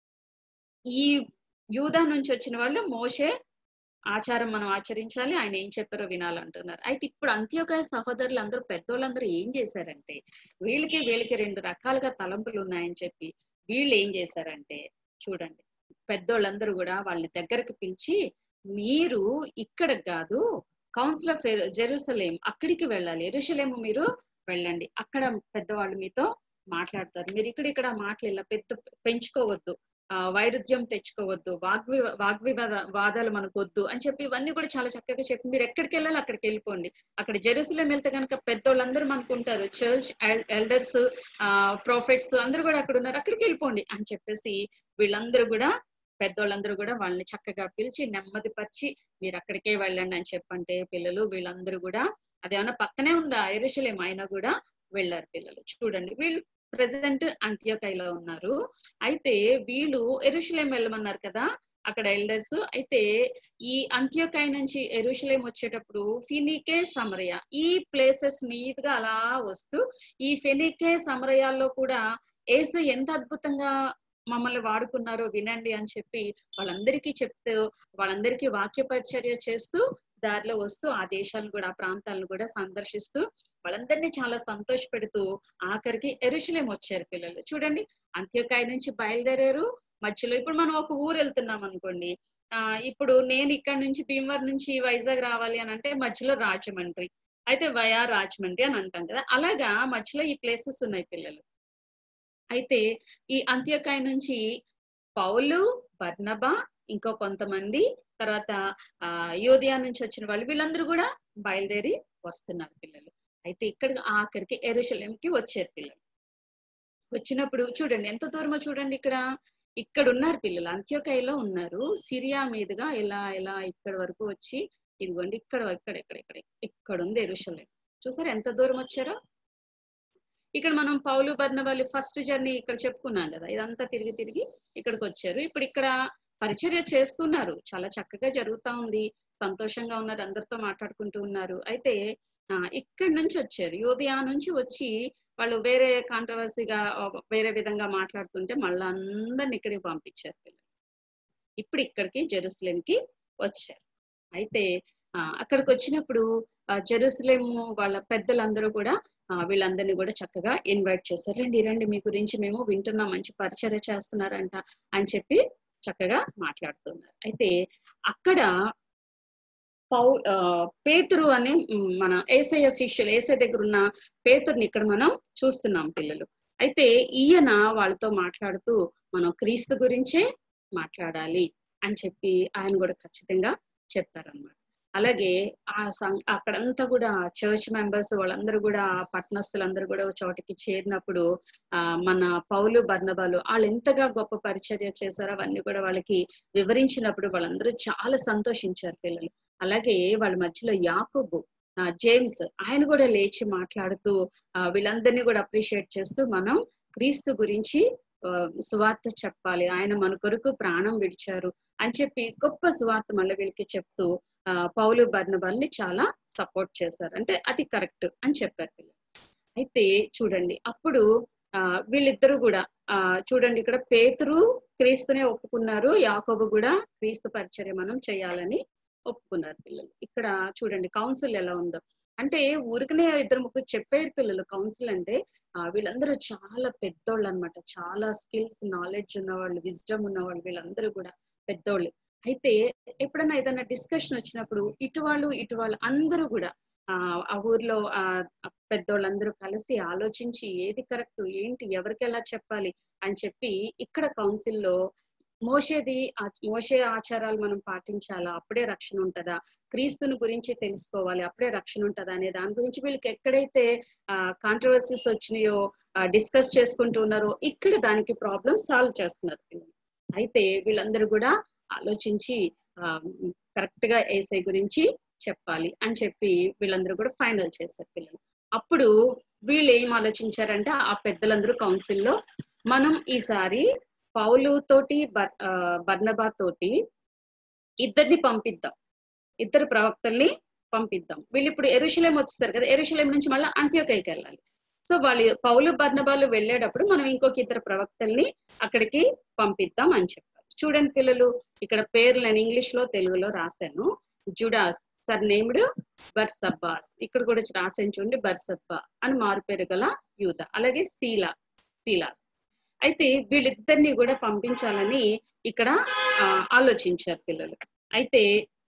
ఈ యూదా నుంచి వచ్చిన వాళ్ళు మోషే ఆచారం మనం ఆచరించాలి, ఆయన ఏం చెప్పారో వినాలంటున్నారు. అయితే ఇప్పుడు అంత్యోకయ సహోదరులు అందరూ పెద్దోళ్ళందరూ ఏం చేశారంటే, వీళ్ళకి 2 రకాలుగా తలంపులు ఉన్నాయని చెప్పి వీళ్ళు ఏం చేశారంటే, చూడండి పెద్దోళ్ళందరూ కూడా వాళ్ళని దగ్గరకు పిలిచి, మీరు ఇక్కడ కాదు కౌన్సిల్ ఆఫ్ జెరూసలేం అక్కడికి వెళ్ళాలి, యెరూషలేము మీరు వెళ్ళండి, అక్కడ పెద్దవాళ్ళు మీతో మాట్లాడతారు, మీరు ఇక్కడ మాటలు ఇలా పెంచుకోవద్దు, వైరుధ్యం తెచ్చుకోవద్దు, వాదాలు మనకు వద్దు అని చెప్పి ఇవన్నీ కూడా చాలా చక్కగా చెప్పి, మీరు ఎక్కడికి వెళ్ళాలి అక్కడికి వెళ్ళిపోండి, అక్కడ జెరూసలేం వెళ్తే కనుక పెద్దోళ్ళందరూ మనకు ఉంటారు, చర్చ్ ఎల్డర్స్, ప్రాఫిట్స్ అందరూ కూడా అక్కడ ఉన్నారు, అక్కడికి వెళ్ళిపోండి అని చెప్పేసి వీళ్ళందరూ కూడా పెద్దోళ్ళందరూ కూడా వాళ్ళని చక్కగా పిలిచి నెమ్మదిపరిచి మీరు అక్కడికే వెళ్ళండి అని చెప్పంటే, పిల్లలు వీళ్ళందరూ కూడా అదేమన్నా పక్కనే ఉందా యెరూషలేం అయినా కూడా వెళ్ళారు. పిల్లలు చూడండి వీళ్ళు ప్రెసెంట్ అంత్యోకయలో ఉన్నారు. అయితే వీళ్ళు యెరూషలేం వెళ్ళమన్నారు కదా అక్కడ ఎల్డర్స్. అయితే ఈ అంత్యోకయ నుంచి యెరూషలేం వచ్చేటప్పుడు ఫినికే, సమరయ ఈ ప్లేసెస్ మీదుగా అలా వస్తూ, ఈ ఫెనికే సమరయాల్లో కూడా యేసు ఎంత అద్భుతంగా మమ్మల్ని వాడుకున్నారో వినండి అని చెప్పి వాళ్ళందరికీ చెప్తూ, వాళ్ళందరికీ వాక్య పరిచర్య చేస్తూ దారిలో వస్తూ ఆ దేశాలను కూడా ఆ ప్రాంతాలను కూడా సందర్శిస్తూ వాళ్ళందరినీ చాలా సంతోష పెడుతూ ఆఖరికి యెరూషలేం వచ్చారు. పిల్లలు చూడండి అంత్యోకయ నుంచి బయలుదేరారు. మధ్యలో ఇప్పుడు మనం ఒక ఊరు వెళ్తున్నాం అనుకోండి, ఇప్పుడు నేను ఇక్కడ నుంచి భీమవరం నుంచి వైజాగ్ రావాలి అని అంటే మధ్యలో రాజమండ్రి, అయితే వయా రాజమండ్రి అని అంటాం కదా, అలాగా మధ్యలో ఈ ప్లేసెస్ ఉన్నాయి పిల్లలు. అయితే ఈ అంత్యోకయ నుంచి పౌలు, బర్నబా, ఇంకో కొంతమంది, తర్వాత యూదయ నుంచి వచ్చిన వాళ్ళు వీళ్ళందరూ కూడా బయలుదేరి వస్తున్నారు పిల్లలు. అయితే ఇక్కడ ఆఖరికి యెరూషలేంకి వచ్చారు పిల్లలు. వచ్చినప్పుడు చూడండి ఎంత దూరమో చూడండి, ఇక్కడ ఉన్నారు పిల్లలు, అంత్యోకయలో ఉన్నారు. సిరియా మీదుగా ఇలా ఇక్కడ వరకు వచ్చి ఇదిగోండి ఇక్కడ ఉంది యెరూషలేం. చూసారు ఎంత దూరం వచ్చారో. ఇక్కడ మనం పౌలు బర్నబాలు ఫస్ట్ జర్నీ ఇక్కడ చెప్పుకున్నాం కదా, ఇదంతా తిరిగి ఇక్కడికి వచ్చారు. ఇప్పుడు ఇక్కడ పరిచర్య చేస్తున్నారు, చాలా చక్కగా జరుగుతా ఉంది, సంతోషంగా ఉన్నారు, అందరితో మాట్లాడుకుంటూ ఉన్నారు. అయితే ఇక్కడి నుంచి వచ్చారు, యూదయ నుంచి వచ్చి వాళ్ళు వేరే కాంట్రవర్సీగా వేరే విధంగా మాట్లాడుతుంటే మళ్ళీ అందరిని ఇక్కడికి పంపించారు పిల్లలు. ఇప్పుడు ఇక్కడికి జెరూసలేంకి వచ్చారు. అయితే అక్కడికి వచ్చినప్పుడు జెరూసలేం వాళ్ళ పెద్దలందరూ కూడా వీళ్ళందరినీ కూడా చక్కగా ఇన్వైట్ చేశారు, రండి మీ గురించి మేము వింటున్నాం, మంచి పరిచర్య చేస్తున్నారంట అని చెప్పి చక్కగా మాట్లాడుతున్నారు. అయితే అక్కడ పేతురు అని మన యేసయ్య శిష్యులు, యేసయ్య దగ్గర ఉన్న పేతురుని ఇక్కడ మనం చూస్తున్నాం పిల్లలు. అయితే ఈయన వాళ్ళతో మాట్లాడుతూ మనం క్రీస్తు గురించే మాట్లాడాలి అని చెప్పి ఆయన కూడా ఖచ్చితంగా చెప్తారనమాట. అలాగే అక్కడంతా కూడా చర్చ్ మెంబర్స్ వాళ్ళందరూ కూడా పట్టణస్తులందరూ కూడా ఒక చోటికి చేరినప్పుడు మన పౌలు బర్నబాలు వాళ్ళు ఎంతగా గొప్ప పరిచర్య చేశారో అవన్నీ కూడా వాళ్ళకి వివరించినప్పుడు వాళ్ళందరూ చాలా సంతోషించారు పిల్లలు. అలాగే వాళ్ళ మధ్యలో యాకోబు, జేమ్స్ ఆయన కూడా లేచి మాట్లాడుతూ వీళ్ళందరినీ కూడా అప్రిషియేట్ చేస్తూ మనం క్రీస్తు గురించి సువార్త చెప్పాలి, ఆయన మన కొరకు ప్రాణం విడిచారు అని చెప్పి గొప్ప సువార్త మళ్ళీ వీళ్ళకి చెప్తూ పౌలు బర్నబాల్ని చాలా సపోర్ట్ చేశారు. అంటే అది కరెక్ట్ అని చెప్పారు పిల్లలు. అయితే చూడండి అప్పుడు వీళ్ళిద్దరూ కూడా చూడండి ఇక్కడ పేతురు క్రీస్తునే ఒప్పుకున్నారు, యాకోబు కూడా క్రీస్తు పరిచర్య మనం చేయాలని ఒప్పుకున్నారు పిల్లలు. ఇక్కడ చూడండి కౌన్సిల్ ఎలా ఉందో, అంటే ఊరికనే 2-3 చెప్పారు పిల్లలు. కౌన్సిల్ అంటే వీళ్ళందరూ చాలా పెద్దోళ్ళు అనమాట, చాలా స్కిల్స్ నాలెడ్జ్ ఉన్నవాళ్ళు, విజ్డమ్ ఉన్నవాళ్ళు, వీళ్ళందరూ కూడా పెద్దోళ్ళు. అయితే ఎప్పుడన్నా ఏదైనా డిస్కషన్ వచ్చినప్పుడు ఇటు వాళ్ళు అందరూ కూడా ఆ ఊర్లో పెద్దోళ్ళందరూ కలిసి ఆలోచించి ఏది కరెక్ట్ ఏంటి ఎవరికి ఎలా చెప్పాలి అని చెప్పి ఇక్కడ కౌన్సిల్లో మోషే ఆచారాలు మనం పాటించాలా, అప్పుడే రక్షణ ఉంటుందా, క్రీస్తుని గురించి తెలుసుకోవాలి అప్పుడే రక్షణ ఉంటుందా అనే దాని గురించి వీళ్ళకి ఎక్కడైతే కాంట్రవర్సీస్ వచ్చినాయో డిస్కస్ చేసుకుంటూ ఉన్నారో ఇక్కడ దానికి ప్రాబ్లమ్ సాల్వ్ చేస్తున్నారు పిల్లలు. అయితే వీళ్ళందరూ కూడా ఆలోచించి కరెక్ట్ గా యేసయ్య గురించి చెప్పాలి అని చెప్పి వీళ్ళందరూ కూడా ఫైనల్ చేశారు పిల్లలు. అప్పుడు వీళ్ళు ఏం ఆలోచించారంటే ఆ పెద్దలందరూ కౌన్సిల్లో మనం ఈసారి పౌలు తోటి బర్నబా తోటి ఇద్దరిని పంపిద్దాం, 2 ప్రవక్తల్ని పంపిద్దాం. వీళ్ళు ఇప్పుడు యెరూషలేం వచ్చేసారు కదా, యెరూషలేం నుంచి మళ్ళీ అంత్యోకయకి వెళ్ళాలి. సో వాళ్ళు పౌలు బర్నబాలు వెళ్ళేటప్పుడు మనం ఇంకొక 2 ప్రవక్తల్ని అక్కడికి పంపిద్దాం అని చెప్పారు. చూడండి పిల్లలు ఇక్కడ పేర్లు నేను ఇంగ్లీష్ లో తెలుగులో రాశాను. జుడాస్ సర్నేమ్డ్ బర్సబ్బాస్, ఇక్కడ కూడా రాసాను చూడండి బర్సబ్బా అని మారు పేరు గల యూద, అలాగే సీలాస్. అయితే వీళ్ళిద్దరిని కూడా పంపించాలని ఇక్కడ ఆలోచించారు పిల్లలు. అయితే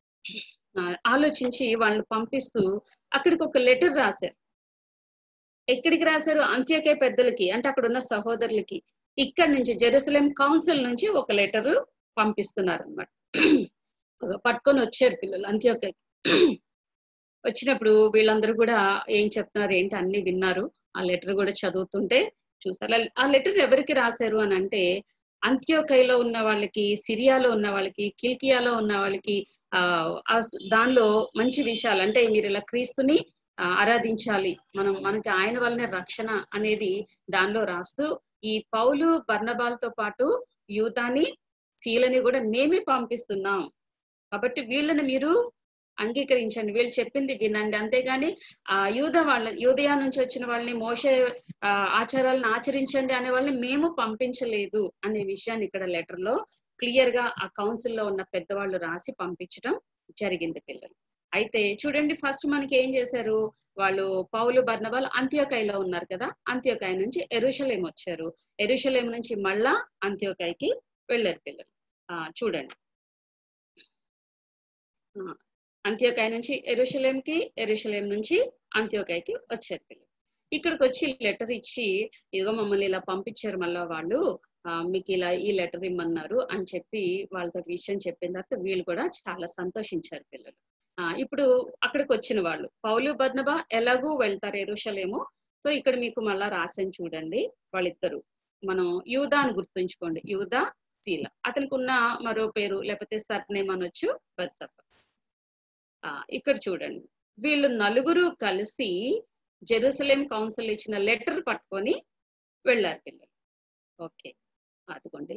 ఆలోచించి వాళ్ళని పంపిస్తూ అక్కడికి ఒక లెటర్ రాశారు. ఎక్కడికి రాశారు? అంత్యోకయ పెద్దలకి, అంటే అక్కడ ఉన్న సహోదరులకి ఇక్కడ నుంచి జెరూసలేం కౌన్సిల్ నుంచి ఒక లెటర్ పంపిస్తున్నారు అనమాట. పట్టుకొని వచ్చారు పిల్లలు అంత్యోకయకి. వచ్చినప్పుడు వీళ్ళందరూ కూడా ఏం చెప్తున్నారు ఏంటి అన్ని విన్నారు. ఆ లెటర్ కూడా చదువుతుంటే చూసారు. ఆ లెటర్ ఎవరికి రాశారు అని అంటే అంత్యోకయలో ఉన్న వాళ్ళకి, సిరియాలో ఉన్న వాళ్ళకి, కిల్కియాలో ఉన్న వాళ్ళకి దానిలో మంచి విషయాలు అంటే మీరు ఇలా క్రీస్తుని ఆరాధించాలి, మనకి ఆయన వల్లనే రక్షణ అనేది దానిలో రాస్తూ ఈ పౌలు బర్నబాలతో పాటు యూదాని సీలని కూడా మేమే పంపిస్తున్నాం కాబట్టి వీళ్ళని మీరు అంగీకరించండి, వీళ్ళు చెప్పింది వినండి, అంతేగాని యూదయా నుంచి వచ్చిన వాళ్ళని మోషే ఆచారాలను ఆచరించండి అనే వాళ్ళని మేము పంపించలేదు అనే విషయాన్ని ఇక్కడ లెటర్ లో క్లియర్ గా ఆ కౌన్సిల్లో ఉన్న పెద్దవాళ్ళు రాసి పంపించడం జరిగింది పిల్లలు. అయితే చూడండి ఫస్ట్ మనకి ఏం చేశారు, వాళ్ళు పౌలు బర్నబాలు అంత్యోకయలో ఉన్నారు కదా, అంత్యోకయ నుంచి యెరూషలేం వచ్చారు, యెరూషలేం నుంచి మళ్ళా అంత్యోకయకి వెళ్ళారు పిల్లలు. చూడండి అంత్యోకయ నుంచి యెరూషలేంకి, యెరూషలేం నుంచి అంత్యోకయకి వచ్చారు పిల్లలు. ఇక్కడికి వచ్చి లెటర్ ఇచ్చి ఇదిగో మమ్మల్ని ఇలా పంపించారు మళ్ళా వాళ్ళు, మీకు ఇలా ఈ లెటర్ ఇమ్మన్నారు అని చెప్పి వాళ్ళతో విషయం చెప్పిన తర్వాత వీళ్ళు కూడా చాలా సంతోషించారు పిల్లలు. ఇప్పుడు అక్కడికి వచ్చిన వాళ్ళు పౌలు బర్నబా ఎలాగూ వెళ్తారు యెరూషలేము. సో ఇక్కడ మీకు మళ్ళా రాసాను చూడండి, వాళ్ళిద్దరు మనం యూదా అని గుర్తుంచుకోండి, యూదా సీల, అతనికి ఉన్న మరో పేరు లేకపోతే సర్నేమ్ అనొచ్చు బర్సబ్బా. ఇక్కడ చూడండి వీళ్ళు నలుగురు కలిసి జెరూసలేం కౌన్సిల్ ఇచ్చిన లెటర్ పట్టుకొని వెళ్ళారు పిల్లలు. ఓకే అదిగోండి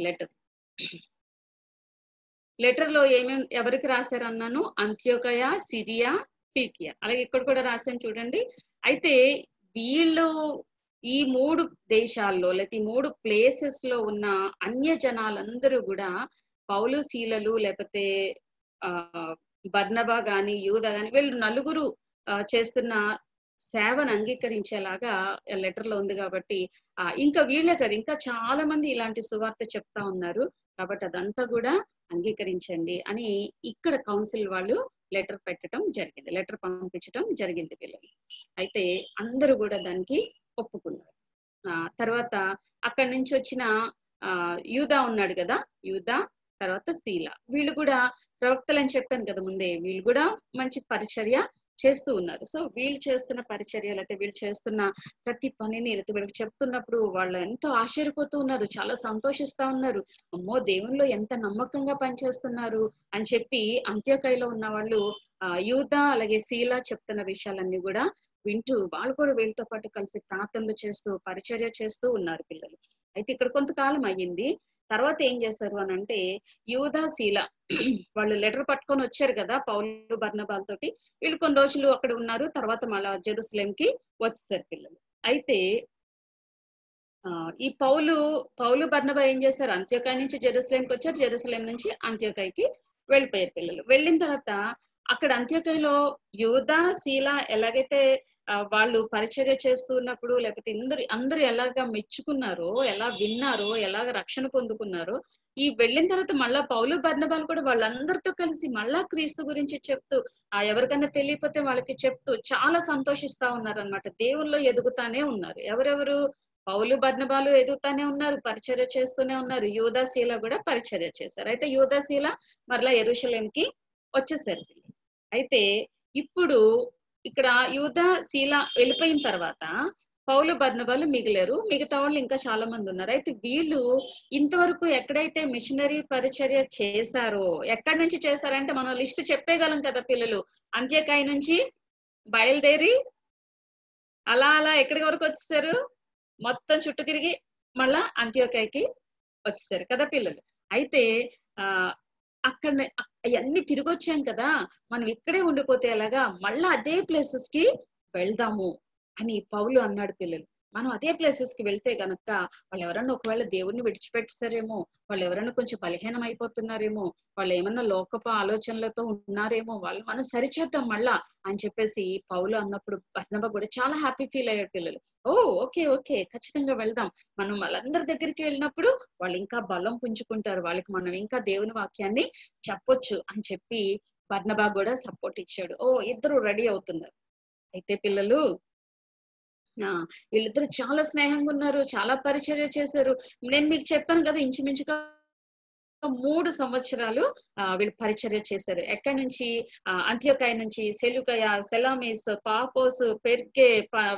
లెటర్ లో ఎవరికి రాశారు అన్నాను, అంత్యోకయ, సిరియా, కిల్కియా, అలాగే ఇక్కడ కూడా రాశాను చూడండి. అయితే వీళ్ళు ఈ 3 దేశాల్లో లేకపోతే ఈ 3 ప్లేసెస్ లో ఉన్న అన్య జనాలందరూ కూడా పౌలు శీలలు లేకపోతే బర్నబా గాని యూదా గాని వీళ్ళు నలుగురు చేస్తున్న సేవను అంగీకరించేలాగా లెటర్ లో ఉంది కాబట్టి ఇంకా వీళ్ళే కదా ఇంకా చాలా మంది ఇలాంటి సువార్త చెప్తా ఉన్నారు కాబట్టి అదంతా కూడా అంగీకరించండి అని ఇక్కడ కౌన్సిల్ వాళ్ళు లెటర్ పెట్టడం జరిగింది, లెటర్ పంపించడం జరిగింది పిల్లలు. అయితే అందరూ కూడా దానికి ఒప్పుకున్నారు. తర్వాత అక్కడి నుంచి వచ్చిన యూదా ఉన్నాడు కదా, యూదా తర్వాత సీల, వీళ్ళు కూడా ప్రవక్తలు అని చెప్పాను కదా ముందే, వీళ్ళు కూడా మంచి పరిచర్య చేస్తూ ఉన్నారు. సో వీళ్ళు చేస్తున్న పరిచర్యలు అంటే వీళ్ళు చేస్తున్న ప్రతి పనిని వీళ్ళకి చెప్తున్నప్పుడు వాళ్ళు ఎంతో ఆశ్చర్యపోతూ ఉన్నారు, చాలా సంతోషిస్తా ఉన్నారు. అమ్మో, దేవునిలో ఎంత నమ్మకంగా పనిచేస్తున్నారు అని చెప్పి అంత్యోకయలో ఉన్న వాళ్ళు యూదా అలాగే శీల చెప్తున్న విషయాలన్నీ కూడా వింటూ వాళ్ళు కూడా వీళ్ళతో పాటు కలిసి ప్రార్థనలు చేస్తూ పరిచర్య చేస్తూ ఉన్నారు పిల్లలు. అయితే ఇక్కడ కొంతకాలం అయ్యింది. తర్వాత ఏం చేశారు అని అంటే యూదా శీల వాళ్ళు లెటర్ పట్టుకొని వచ్చారు కదా పౌలు బర్నబాలతోటి. వీళ్ళు కొన్ని రోజులు అక్కడ ఉన్నారు, తర్వాత మళ్ళా జెరూసలేంకి వచ్చేసారు పిల్లలు. అయితే ఈ పౌలు బర్నబా ఏం చేశారు, అంత్యోకాయ నుంచి జెరూసలేంకి వచ్చారు, జెరూసలేం నుంచి అంత్యోకాయకి వెళ్ళిపోయారు పిల్లలు. వెళ్ళిన తర్వాత అక్కడ అంత్యోకాయలో యూదా శీల ఎలాగైతే వాళ్ళు పరిచర్య చేస్తున్నప్పుడు లేకపోతే అందరూ ఎలాగా మెచ్చుకున్నారో, ఎలా విన్నారో, ఎలాగ రక్షణ పొందుకున్నారో, ఈ వెళ్ళిన తర్వాత మళ్ళా పౌలు బర్నబాలు కూడా వాళ్ళందరితో కలిసి మళ్ళా క్రీస్తు గురించి చెప్తూ ఎవరికైనా తెలియకపోతే వాళ్ళకి చెప్తూ చాలా సంతోషిస్తా ఉన్నారు అనమాట. దేవుల్లో ఎదుగుతానే ఉన్నారు. ఎవరెవరు? పౌలు బర్నబాలు ఎదుగుతానే ఉన్నారు, పరిచర్య చేస్తూనే ఉన్నారు. యూదాశీల కూడా పరిచర్య చేశారు. అయితే యూదాశీల మరలా యెరూషలేంకి వచ్చేసారు. అయితే ఇప్పుడు ఇక్కడ యూదాశీల వెళ్ళిపోయిన తర్వాత పౌలు బర్నబాలు మిగిలేరు, మిగతా వాళ్ళు ఇంకా చాలా మంది ఉన్నారు. అయితే వీళ్ళు ఇంతవరకు ఎక్కడైతే మిషనరీ పరిచర్య చేశారో, ఎక్కడి నుంచి చేశారంటే మనం లిస్ట్ చెప్పేయగలం కదా పిల్లలు. అంత్యోకాయ నుంచి బయలుదేరి అలా అలా ఎక్కడి వరకు వచ్చేసారు, మొత్తం చుట్టూ తిరిగి మళ్ళా అంత్యోకాయకి వచ్చేసారు కదా పిల్లలు. అయితే అక్కడ అవన్నీ తిరిగి వచ్చాం కదా, మనం ఇక్కడే ఉండిపోతే ఎలాగా, మళ్ళా అదే ప్లేసెస్ కి వెళ్దాము అని పౌలు అన్నాడు పిల్లలు. మనం అదే ప్లేసెస్ కి వెళ్తే గనక వాళ్ళు ఎవరన్నా ఒకవేళ దేవుడిని విడిచిపెట్టేస్తారేమో, వాళ్ళు ఎవరన్నా కొంచెం బలహీనం అయిపోతున్నారేమో, వాళ్ళు ఏమన్నా లోకపు ఆలోచనలతో ఉన్నారేమో, వాళ్ళు మనం సరిచేద్దాం మళ్ళా అని చెప్పేసి పౌలు అన్నప్పుడు బర్నబా కూడా చాలా హ్యాపీ ఫీల్ అయ్యాడు పిల్లలు. ఓకే ఓకే ఖచ్చితంగా వెళ్దాం, మనం వాళ్ళందరి దగ్గరికి వెళ్ళినప్పుడు వాళ్ళు ఇంకా బలం పుంజుకుంటారు, వాళ్ళకి మనం ఇంకా దేవుని వాక్యాన్ని చెప్పొచ్చు అని చెప్పి బర్నబా కూడా సపోర్ట్ ఇచ్చాడు. ఇద్దరు రెడీ అవుతున్నారు. అయితే పిల్లలు వీళ్ళిద్దరు చాలా స్నేహంగా ఉన్నారు, చాలా పరిచర్య చేశారు. నేను మీకు చెప్పాను కదా, ఇంచుమించుగా 3 సంవత్సరాలు వీళ్ళు పరిచర్య చేశారు. ఎక్కడి నుంచి? అంత్యోకాయ నుంచి సెలూకయ, సెలామిస్, పాపోస్, పెర్గే,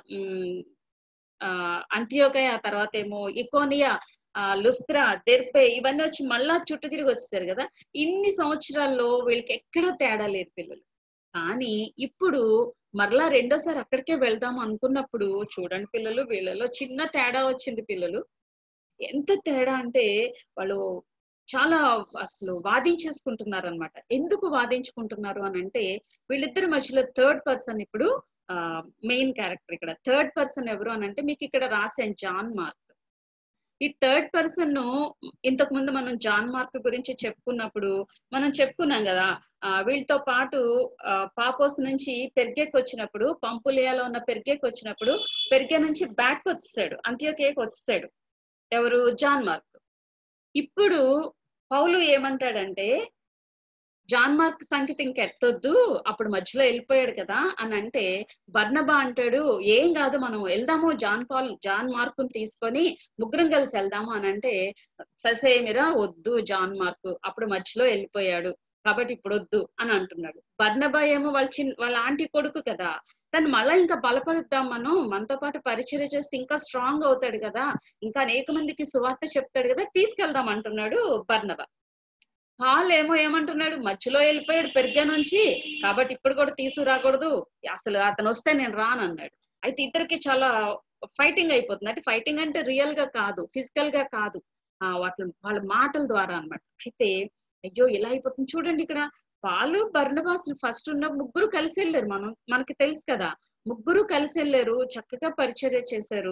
అంత్యోకాయ, తర్వాత ఏమో ఇకోనియా, లుస్త్రా, దెర్బే, ఇవన్నీ వచ్చి మళ్ళా చుట్టూ తిరిగి వచ్చేసారు కదా. ఇన్ని సంవత్సరాల్లో వీళ్ళకి ఎక్కడా తేడా లేదు పిల్లలు. కానీ ఇప్పుడు మరలా రెండోసారి అక్కడికే వెళ్దాం అనుకున్నప్పుడు చూడండి పిల్లలు, వీళ్ళలో చిన్న తేడా వచ్చింది పిల్లలు. ఎంత తేడా అంటే వాళ్ళు చాలా అసలు వాదించేసుకుంటున్నారు అనమాట. ఎందుకు వాదించుకుంటున్నారు అని అంటే వీళ్ళిద్దరి మధ్యలో థర్డ్ పర్సన్ ఇప్పుడు మెయిన్ క్యారెక్టర్. ఇక్కడ థర్డ్ పర్సన్ ఎవరు అని అంటే మీకు ఇక్కడ రాశాను, జాన్ మార్క్. ఈ థర్డ్ పర్సన్ ఇంతకు ముందు మనం జాన్ మార్క్ గురించి చెప్పుకున్నప్పుడు మనం చెప్పుకున్నాం కదా, వీళ్ళతో పాటు పాపోస్ నుంచి పెర్గేకి వచ్చినప్పుడు, పంపులియాలో ఉన్న పెర్గేకి వచ్చినప్పుడు, పెర్గే నుంచి బ్యాక్ వచ్చేసాడు, అంత్యోకాయకి వచ్చేసాడు ఎవరు? John Mark. ఇప్పుడు పౌలు ఏమంటాడంటే జాన్ మార్క్ సంగతి ఇంకెత్తొద్దు, అప్పుడు మధ్యలో వెళ్ళిపోయాడు కదా అని అంటే బర్నబా అంటాడు, ఏం కాదు మనం వెళ్దాము, జాన్ మార్కుని తీసుకొని ముగ్గురం కలిసి వెళ్దాము అని అంటే ససేమిరా వద్దు, జాన్ మార్క్ అప్పుడు మధ్యలో వెళ్ళిపోయాడు కాబట్టి ఇప్పుడు వద్దు అని అంటున్నాడు. బర్నబా ఏమో వాళ్ళ ఆంటీ కొడుకు కదా, తను మళ్ళా ఇంకా బలపడుద్దాం, మనతో పాటు పరిచర్య చేస్తే ఇంకా స్ట్రాంగ్ అవుతాడు కదా, ఇంకా అనేక మందికి సువార్త చెప్తాడు కదా, తీసుకెళ్దాం అంటున్నాడు బర్నబా. పాల్ ఏమో ఏమంటున్నాడు, మధ్యలో వెళ్ళిపోయాడు పెర్గే నుంచి కాబట్టి ఇప్పుడు కూడా తీసుకురాకూడదు, అసలు అతను వస్తే నేను రానన్నాడు. అయితే ఇద్దరికి చాలా ఫైటింగ్ అయిపోతుంది. అంటే ఫైటింగ్ అంటే రియల్ గా కాదు, ఫిజికల్ గా కాదు, వాళ్ళ మాటల ద్వారా అన్నమాట. అయితే అయ్యో ఇలా అయిపోతుంది. చూడండి ఇక్కడ పాలు బర్నబాస్ ఫస్ట్ ఉన్న ముగ్గురు కలిసి వెళ్ళారు, మనకి తెలుసు కదా, ముగ్గురు కలిసి వెళ్ళారు, చక్కగా పరిచర్య చేశారు.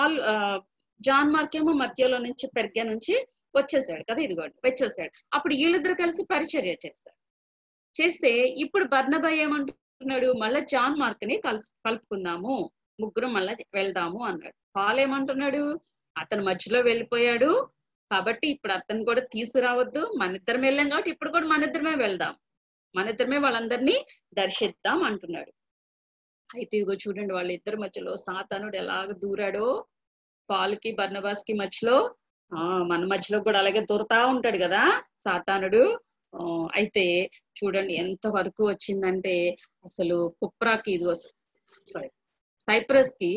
జాన్ మార్క్ ఏమో మధ్యలో నుంచి పెర్గే నుంచి వచ్చేసాడు కదా, ఇదిగోండి వచ్చేసాడు. అప్పుడు వీళ్ళిద్దరు కలిసి పరిచర్య చేస్తే ఇప్పుడు బర్నబా ఏమంటున్నాడు, మళ్ళా జాన్ మార్క్ ని కలుపుకుందాము, ముగ్గురు మళ్ళా వెళ్దాము అన్నాడు. పాల్ ఏమంటున్నాడు, అతను మధ్యలో వెళ్ళిపోయాడు కాబట్టి ఇప్పుడు అతను కూడా తీసుకురావద్దు, మన ఇద్దరం వెళ్ళాం కాబట్టి ఇప్పుడు కూడా మన ఇద్దరమే వెళ్దాం, మన ఇద్దరమే వాళ్ళందరినీ దర్శిద్దాం అంటున్నాడు. అయితే ఇదిగో చూడండి వాళ్ళిద్దరి మధ్యలో సాతానుడు ఎలాగ దూరాడో, పాల్కి బర్నబాస్ కి మధ్యలో మన మధ్యలో కూడా అలాగే దూరతా ఉంటాడు కదా సాతానుడు. అయితే చూడండి ఎంత వరకు వచ్చిందంటే అసలు కుప్రాకి ఇది సారీ సైప్రస్ కి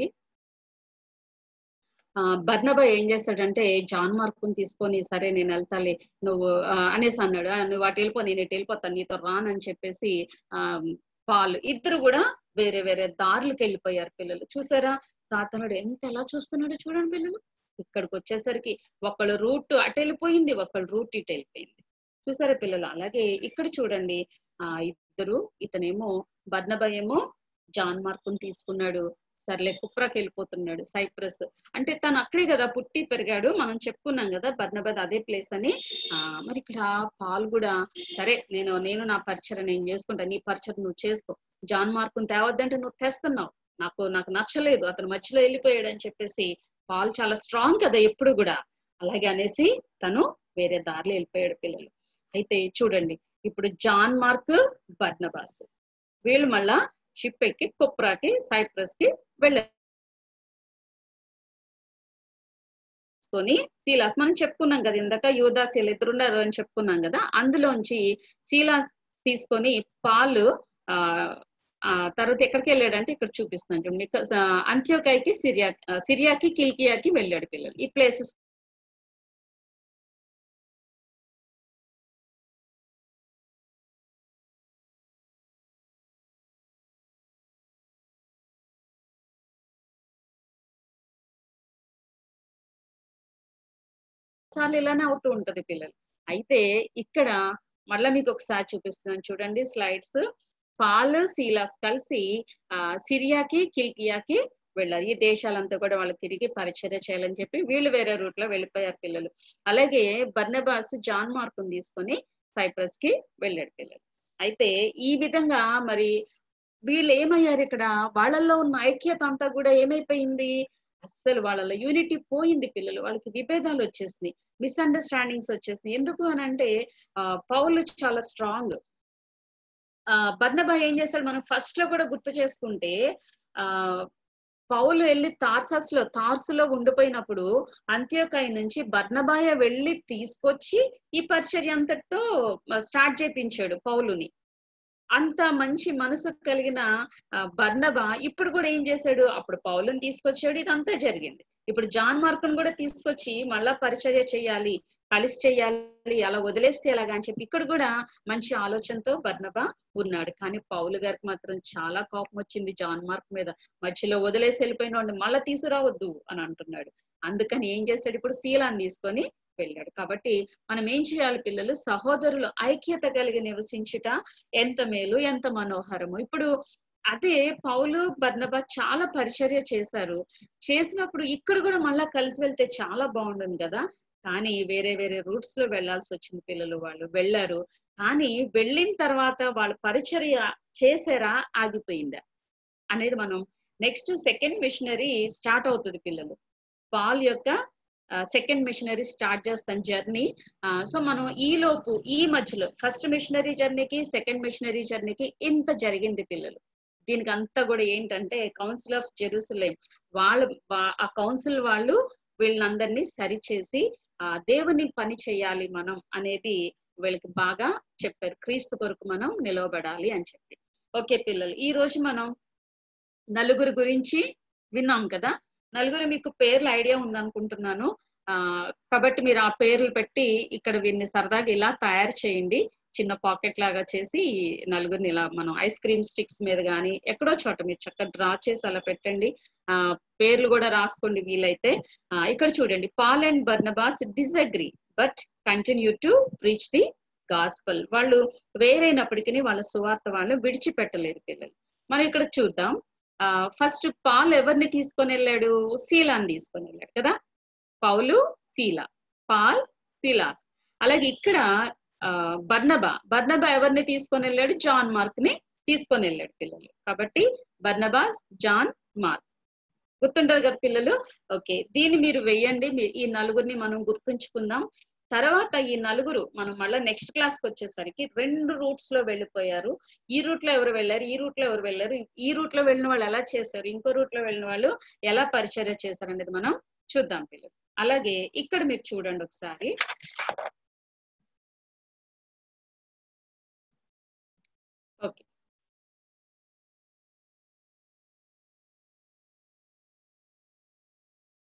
బర్నబా ఏం చేస్తాడంటే జాన్ మార్కుని తీసుకొని సరే నేను వెళ్తాలే నువ్వు అనేసి అన్నాడు. నువ్వు అటు వెళ్ళిపో, నేను ఇటు వెళ్ళిపోతాను, నీతో రానని చెప్పేసి పాలు ఇద్దరు కూడా వేరే వేరే దారులకు వెళ్ళిపోయారు పిల్లలు. చూసారా సాతానుడు ఎలా చూస్తున్నాడు చూడండి పిల్లలు. ఇక్కడికి వచ్చేసరికి ఒకళ్ళు రూట్ అటు వెళ్ళిపోయింది, ఒకళ్ళు రూట్ ఇటు వెళ్ళిపోయింది. చూసారా పిల్లలు. అలాగే ఇక్కడ చూడండి ఇద్దరు, ఇతనేమో బర్నబా ఏమో జాన్ మార్కుని తీసుకున్నాడు, సర్లే కుప్రాకి వెళ్ళిపోతున్నాడు. సైప్రస్ అంటే తను అక్కడే కదా పుట్టి పెరిగాడు, మనం చెప్పుకున్నాం కదా బర్నబా అదే ప్లేస్ అని. మరి ఇక్కడ పాల్ కూడా సరే నేను నా పరిచయం నేను చేసుకుంటా, నీ పరిచయం నువ్వు చేసుకో, జాన్ మార్కుని తేవద్దంటే నువ్వు తెస్తున్నావు, నాకు నచ్చలేదు, అతను మధ్యలో వెళ్ళిపోయాడు అని చెప్పేసి పాల్ చాలా స్ట్రాంగ్ కదా ఎప్పుడు కూడా. అలాగే అనేసి తను వేరే దారిలో వెళ్ళిపోయాడు పిల్లలు. అయితే చూడండి ఇప్పుడు జాన్ మార్క్ బర్నబాస్ వీళ్ళు మళ్ళా షిప్ ఎక్కి కుప్రాకి సైప్రస్ కి వెళ్ళి శీలాస్ మనం చెప్పుకున్నాం కదా ఇందాక, యూదాస్ ఇద్దరున్నారు అని చెప్పుకున్నాం కదా. అందులోంచి శీలా తీసుకొని పాలు తర్వాత ఎక్కడికి వెళ్ళాడంటే ఇక్కడ చూపిస్తాను చూడండి, అంత్యోకాయకి సిరియాకి కిల్కియాకి వెళ్ళాడు పిల్లలు. ఈ ప్లేసెస్ సార్లు ఇలానే అవుతూ ఉంటది పిల్లలు. అయితే ఇక్కడ మళ్ళా మీకు ఒకసారి చూపిస్తున్నాను చూడండి స్లైడ్స్. పాల్ శీలాస్ కలిసి సిరియాకి కిల్కియాకి వెళ్ళారు. ఈ దేశాలంతా కూడా వాళ్ళు తిరిగి పరిచర్య చేయాలని చెప్పి వీళ్ళు వేరే రూట్ లో వెళ్ళిపోయారు పిల్లలు. అలాగే బర్నబాస్ జాన్ మార్కుని తీసుకొని సైప్రస్ కి వెళ్ళాడు పిల్లలు. అయితే ఈ విధంగా మరి వీళ్ళు ఏమయ్యారు, ఇక్కడ వాళ్ళల్లో ఉన్న ఐక్యత అంతా కూడా ఏమైపోయింది, అస్సలు వాళ్ళలో యూనిటీ పోయింది పిల్లలు. వాళ్ళకి విభేదాలు వచ్చేసినాయి, మిస్అండర్స్టాండింగ్స్ వచ్చేసినాయి. ఎందుకు అని అంటే పౌలు చాలా స్ట్రాంగ్. బర్నబా ఏం చేశాడు మనం ఫస్ట్ లో కూడా గుర్తు చేసుకుంటే పౌలు వెళ్ళి తార్సులో ఉండిపోయినప్పుడు అంత్యోకాయ నుంచి బర్నబాయ వెళ్ళి తీసుకొచ్చి ఈ పరిచర్య అంతటితో స్టార్ట్ చేయించాడు పౌలుని. అంత మంచి మనసు కలిగిన బర్నబా ఇప్పుడు కూడా ఏం చేశాడు, అప్పుడు పౌలుని తీసుకొచ్చాడు, ఇదంతా జరిగింది. ఇప్పుడు జాన్ మార్కును కూడా తీసుకొచ్చి మళ్ళా పరిచర్య చేయాలి, కలిసి చేయాలి, అలా వదిలేస్తే ఎలాగా అని చెప్పి ఇక్కడ కూడా మంచి ఆలోచనతో బర్నబా ఉన్నాడు. కానీ పౌలు గారికి మాత్రం చాలా కోపం వచ్చింది జాన్ మార్క్ మీద. మధ్యలో వదిలేసి వెళ్ళిపోయిన వాడిని మళ్ళా తీసుకురావద్దు అని అంటున్నాడు. అందుకని ఏం చేశాడు, ఇప్పుడు శీలాన్ని తీసుకొని వెళ్ళాడు. కాబట్టి మనం ఏం చేయాలి పిల్లలు, సహోదరులు ఐక్యత కలిగి నివసించుట ఎంత మేలు ఎంత మనోహరము. ఇప్పుడు అదే పౌలు బర్నబా చాలా పరిచర్య చేసినప్పుడు ఇక్కడ కూడా మళ్ళా కలిసి వెళ్తే చాలా బాగుంటుంది కదా. కానీ వేరే వేరే రూట్స్ లో వెళ్లాల్సి వచ్చింది పిల్లలు. వాళ్ళు వెళ్ళారు, కానీ వెళ్ళిన తర్వాత వాళ్ళ పరిచర్య చేసారా ఆగిపోయిందా అనేది మనం నెక్స్ట్ సెకండ్ మిషనరీ స్టార్ట్ అవుతుంది పిల్లలు. పాల్ యొక్క సెకండ్ మిషనరీ స్టార్ట్ చేస్తాం జర్నీ. సో మనం ఈ మధ్యలో ఫస్ట్ మిషనరీ జర్నీకి సెకండ్ మిషనరీ జర్నీకి ఇంత జరిగింది పిల్లలు. దీనికి అంతా కూడా ఏంటంటే కౌన్సిల్ ఆఫ్ జెరూసలేం ఆ కౌన్సిల్ వాళ్ళు వీళ్ళందరినీ సరిచేసి దేవుని పని చేయాలి మనం అనేది వీళ్ళకి బాగా చెప్పారు. క్రీస్తు కొరకు మనం నిలవబడాలి అని చెప్పి. ఓకే పిల్లలు, ఈ రోజు మనం నలుగురు గురించి విన్నాం కదా. నలుగురు మీకు పేర్లు ఐడియా ఉందనుకుంటున్నాను. కాబట్టి మీరు ఆ పేర్లు పెట్టి ఇక్కడ వీరిని సరదాగా ఇలా తయారు చేయండి, చిన్న పాకెట్ లాగా చేసి నలుగురిని ఇలా మనం ఐస్ క్రీమ్ స్టిక్స్ మీద కానీ ఎక్కడో చోట మీరు చక్కగా డ్రా చేసి అలా పెట్టండి. పేర్లు కూడా రాసుకోండి వీలైతే. ఇక్కడ చూడండి, Paul and Barnabas disagree but continue to preach the gospel. వాళ్ళు వేరైనప్పటికీ వాళ్ళ సువార్త వాళ్ళు విడిచిపెట్టలేదు పిల్లలు. మనం ఇక్కడ చూద్దాం. ఫస్ట్ పాల్ ఎవరిని తీసుకొని వెళ్ళాడు, శీలాన్ని తీసుకొని వెళ్ళాడు కదా. పౌలు శీలా, పాల్ శీలాస్. అలాగే ఇక్కడ బర్నబా ఎవరిని తీసుకొని వెళ్ళాడు, జాన్ మార్క్ ని తీసుకొని వెళ్ళాడు పిల్లలు. కాబట్టి బర్నబాస్ జాన్ మార్క్ గుర్తుంటది కదా పిల్లలు. ఓకే, దీన్ని మీరు వెయ్యండి. ఈ నలుగురిని మనం గుర్తుంచుకుందాం. తర్వాత ఈ నలుగురు మనం మళ్ళీ నెక్స్ట్ క్లాస్ కి వచ్చేసరికి 2 రూట్స్ లో వెళ్ళిపోయారు. ఈ రూట్ లో ఎవరు వెళ్ళారు, ఈ రూట్ లో ఎవరు వెళ్ళారు, ఈ రూట్ లో వెళ్ళిన వాళ్ళు ఎలా చేశారు, ఇంకో రూట్ లో వెళ్ళిన వాళ్ళు ఎలా పరిచర్య చేశారు అనేది మనం చూద్దాం పిల్లలు. అలాగే ఇక్కడ మీరు చూడండి ఒకసారి,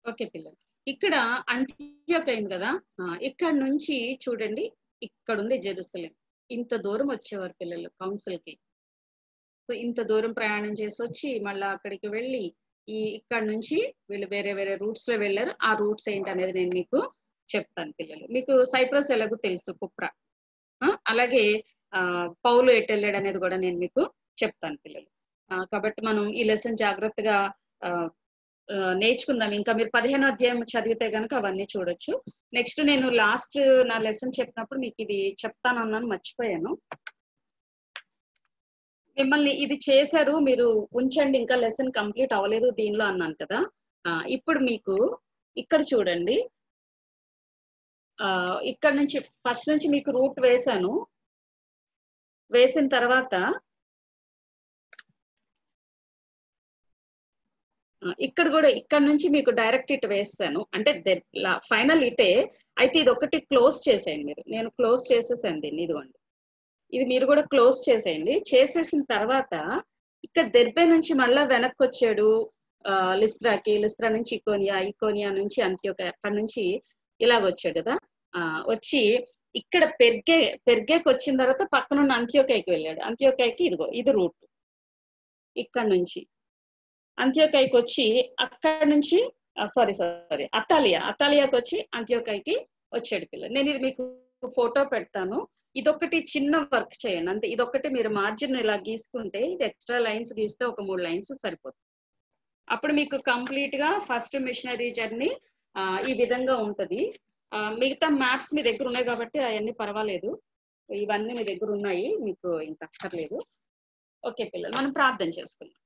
ఓకే పిల్లలు, ఇక్కడ అంత్యోక అయింది కదా, ఇక్కడ నుంచి చూడండి, ఇక్కడ ఉంది జెరూసలేం. ఇంత దూరం వచ్చేవారు పిల్లలు కౌన్సిల్ కి. సో ఇంత దూరం ప్రయాణం చేసి వచ్చి మళ్ళీ అక్కడికి వెళ్ళి ఇక్కడ నుంచి వీళ్ళు వేరే వేరే రూట్స్ లో వెళ్ళారు. ఆ రూట్స్ ఏంటి అనేది నేను మీకు చెప్తాను పిల్లలు. మీకు సైప్రస్ ఎలాగో తెలుసు, కుప్రా. అలాగే పౌలు ఎటు వెళ్ళాడు అనేది కూడా నేను మీకు చెప్తాను పిల్లలు. కాబట్టి మనం ఈ లెసన్ జాగ్రత్తగా నేర్చుకుందాం. ఇంకా మీరు 15వ అధ్యాయం చదివితే కనుక అవన్నీ చూడొచ్చు. నెక్స్ట్ నేను లాస్ట్ నా లెసన్ చెప్పినప్పుడు మీకు ఇది చెప్తానన్నాను, మర్చిపోయాను. మిమ్మల్ని ఇది చేశారు, మీరు ఉంచండి, ఇంకా లెసన్ కంప్లీట్ అవ్వలేదు దీనిలో అన్నాను కదా. ఇప్పుడు మీకు ఇక్కడ చూడండి, ఇక్కడ నుంచి ఫస్ట్ నుంచి మీకు రూట్ వేసాను. వేసిన తర్వాత ఇక్కడ కూడా ఇక్కడ నుంచి మీకు డైరెక్ట్ ఇటు వేస్తాను, అంటే ఫైనల్ ఇటే. అయితే ఇది ఒకటి క్లోజ్ చేసేయండి మీరు. నేను క్లోజ్ చేసేసాను దీన్ని, ఇదిగోండి. ఇది మీరు కూడా క్లోజ్ చేసేయండి. చేసేసిన తర్వాత ఇక్కడ దెర్బే నుంచి మళ్ళా వెనక్కి వచ్చాడు లిస్త్రాకి, లిస్త్రా నుంచి ఇకోనియా, ఇకోనియా నుంచి అంత్యోక, అక్కడ నుంచి ఇలాగ వచ్చాడు కదా. వచ్చి ఇక్కడ పెర్గేకి వచ్చిన తర్వాత పక్కనున్న అంత్యోకాయకి వెళ్ళాడు. అంత్యోకాయకి ఇదిగో ఇది రూట్. ఇక్కడ నుంచి అంత్యోకాయకి వచ్చి అక్కడ నుంచి అతాలియాకి వచ్చి అంత్యోకాయకి వచ్చాడు పిల్లలు. నేను ఇది మీకు ఫోటో పెడతాను. ఇదొకటి చిన్న వర్క్ చేయండి అంతే. ఇదొకటి మీరు మార్జిన్ ఇలా గీసుకుంటే, ఇది ఎక్స్ట్రా లైన్స్ గీస్తే ఒక 3 లైన్స్ సరిపోతుంది. అప్పుడు మీకు కంప్లీట్ గా ఫస్ట్ మిషనరీ జర్నీ ఈ విధంగా ఉంటది. మిగతా మ్యాప్స్ మీ దగ్గర ఉన్నాయి కాబట్టి అవన్నీ పర్వాలేదు, ఇవన్నీ మీ దగ్గర ఉన్నాయి, మీకు ఇంకా అక్కర్లేదు. ఓకే పిల్లలు, మనం ప్రార్థన చేసుకుందాం.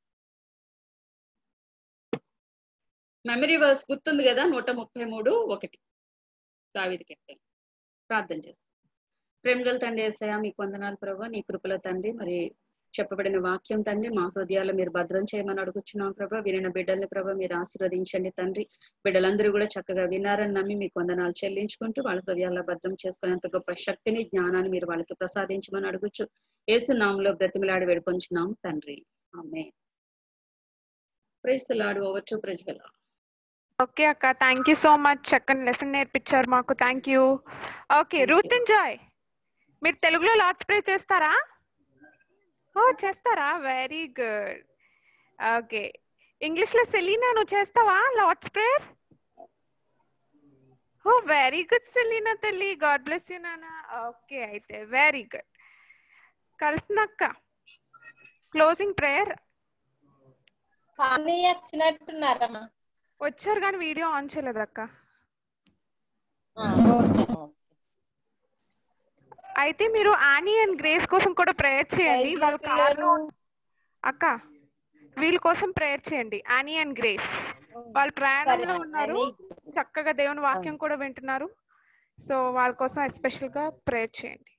మెమరీ వర్స్ గుర్తుంది కదా, 133:1 దావీదు కీర్తన. ప్రార్థన చేసుకుందాం. ప్రేమగల తండ్రి యేసయ్య, మీకు వందనాలు ప్రభు. నీ కృపల తండ్రి, మరి చెప్పబడిన వాక్యం తండ్రి మా హృదయాల్లో మీరు భద్రం చేయమని అడుగుచున్నాం ప్రభా. వినిన బిడ్డల్ని ప్రభా మీరు ఆశీర్వదించండి తండ్రి. బిడ్డలందరూ కూడా చక్కగా విన్నారని నమ్మి మీకు వందనాలు చెల్లించుకుంటూ వాళ్ళ హృదయాల్లో భద్రం చేసుకునేంత గొప్ప శక్తిని, జ్ఞానాన్ని మీరు వాళ్ళకి ప్రసాదించమని అడుగుచు యేసు నామములో బ్రతిమలాడి వేడుకొంచున్నాం తండ్రి, ఆమేన్. Praise the lord. Over to Prajwala. Okay అక్క, థ్యాంక్ యూ సో మచ్. చక్కని లెసన్ నేర్పించారు మాకు, thank you. Okay, Ruth and Joy, మీరు తెలుగులో లార్డ్స్ ప్రే చేస్తారా? ఓ చేస్తారా, వెరీ గుడ్. ఓకే, ఇంగ్లీష్ లో సెలీనా నువ్వు చేస్తావా లార్డ్స్ ప్రేయర్? ఓ వెరీ గుడ్ సెలీనా తల్లి, గాడ్ బ్లెస్ యూ నాన్న. ఓకే అయితే వెరీ గుడ్. కల్పనక్క క్లోజింగ్ ప్రేయర్. వచ్చారు కానీ వీడియో ఆన్ చేయలేదు అక్క. అయితే మీరు ఆనీ అండ్ గ్రేస్ కోసం కూడా ప్రేయర్ చేయండి. అక్క వీళ్ళ కోసం ప్రేయర్ చేయండి, ఆనీ అండ్ గ్రేస్. వాళ్ళు ప్రయాణంలో ఉన్నారు, చక్కగా దేవుని వాక్యం కూడా వింటున్నారు. సో వాళ్ళ కోసం ఎస్పెషల్ గా ప్రేయర్ చేయండి.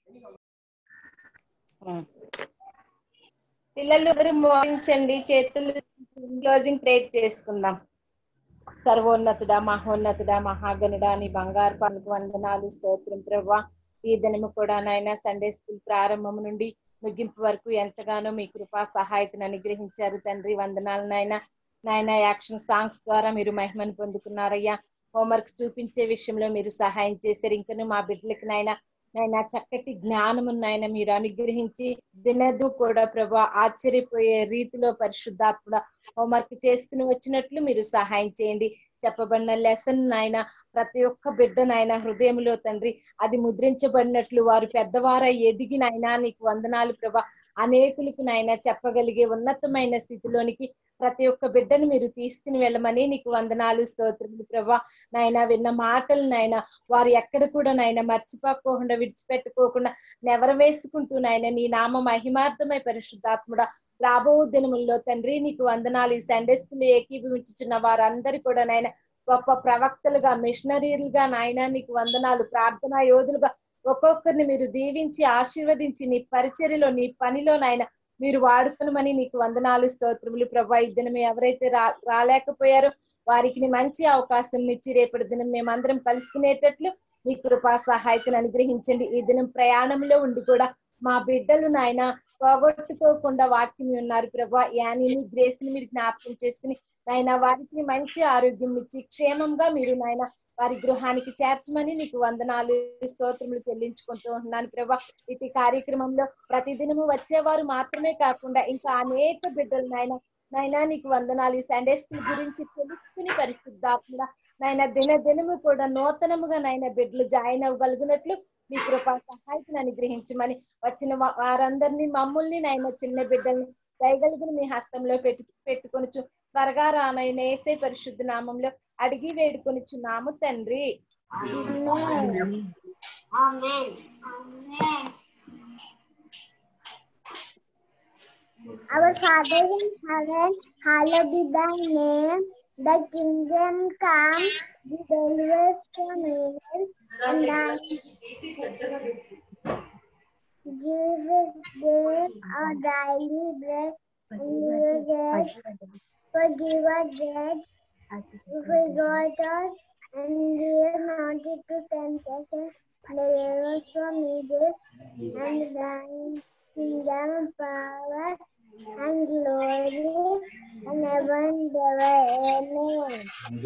పిల్లలు అందరూ మోయించండి, చేతులు క్లోజింగ్ ప్రేయర్ చేసుకుందాం. సర్వోన్నతుడా, మహోన్నతుడా, మహాగణుడా, నీ బంగారు పనుకు వందనాలు, స్తోత్రం ప్రభా. ఈ దినము కూడా నాయన సండే స్కూల్ ప్రారంభం నుండి ముగింపు వరకు ఎంతగానో మీ కృపా సహాయతను అనుగ్రహించారు తండ్రి. వందనాలు నాయన యాక్షన్ సాంగ్స్ ద్వారా మీరు మహిమను పొందుకున్నారయ్యా. హోంవర్క్ చూపించే విషయంలో మీరు సహాయం చేశారు. ఇంకను మా బిడ్డలకి నాయన చక్కటి జ్ఞానము నాయన మీరు అనుగ్రహించి దినదు కూడా ప్రభా ఆశ్చర్యపోయే రీతిలో పరిశుద్ధాత్మ హోంవర్క్ చేసుకుని వచ్చినట్లు మీరు సహాయం చేయండి. చెప్పబడిన లెసన్ నాయన ప్రతి ఒక్క బిడ్డ నాయన హృదయంలో తండ్రి అది ముద్రించబడినట్లు వారు పెద్దవారై ఎదిగి నాయనా నీకు వందనాలు ప్రభా. అనేకులకు నాయన చెప్పగలిగే ఉన్నతమైన స్థితిలోనికి ప్రతి ఒక్క బిడ్డను మీరు తీసుకుని వెళ్ళమని నీకు వందనాలు, స్తోత్రములు ప్రభా. నాయన విన్న మాటలు నాయన వారు ఎక్కడ కూడా నాయన మర్చిపోకుండా విడిచిపెట్టుకోకుండా నెవర వేసుకుంటూ నాయన నీ నామ మహిమార్థమై పరిశుద్ధాత్ముడా రాబో దినముల్లో తండ్రి నీకు వందనాలు. ఈ సండే స్కూల్ ఏకీభవించుచున్న వారందరూ కూడా నాయన గొప్ప ప్రవక్తలుగా, మిషనరీలుగా నాయన నీకు వందనాలు. ప్రార్థనా యోధులుగా ఒక్కొక్కరిని మీరు దీవించి ఆశీర్వదించి నీ పరిచర్యలో నీ పనిలో నాయన మీరు వాడుకునమని నీకు వందనాలు, స్తోత్రములు ప్రభా. ఈ దినం ఎవరైతే రాలేకపోయారో వారికి మంచి అవకాశం ఇచ్చి రేపటి దినం మేమందరం కలుసుకునేటట్లు మీ కృపా సహాయతను అనుగ్రహించండి. ఈ దినం ప్రయాణంలో ఉండి కూడా మా బిడ్డలు నాయన పోగొట్టుకోకుండా వాక్యం ఉన్నారు ప్రభా. యానిని గ్రేస్ని మీరు జ్ఞాపకం చేసుకుని నాయన వారికి మంచి ఆరోగ్యం ఇచ్చి క్షేమంగా మీరు నాయన వారి గృహానికి చేర్చమని నీకు వందనాలు స్తోత్రములు చెల్లించుకుంటూ ఉంటున్నాను ప్రభా. ఇటు కార్యక్రమంలో ప్రతిదినము వచ్చేవారు మాత్రమే కాకుండా ఇంకా అనేక బిడ్డలు నాయన నీకు వందనాలు. ఈ సండే స్కూల్ గురించి తెలుసుకుని పరిశుద్ధాత్మ నాయన దినదినము కూడా నూతనముగా నాయన బిడ్డలు జాయిన్ అవ్వగలిగినట్లు మీ కృపా సహాయకుని అనుగ్రహించమని వచ్చిన వారందరినీ మమ్మల్ని నాయన చిన్న బిడ్డల్ని దయగలిగిన మీ హస్తంలో పెట్టుకొనుచు త్వరగా రానైన యేసే పరిశుద్ధ నామంలో అడిగి వేడుకొనిచున్నాము తండ్రి. Our Father in heaven, hallowed be thy name. Thy kingdom come, be thy will from heaven, and thy Jesus gave our daily bread, and forgive our debt, if we got us, and lead us not into temptation, deliver us from evil, and thine kingdom, power, and glory, and ever and ever. Amen.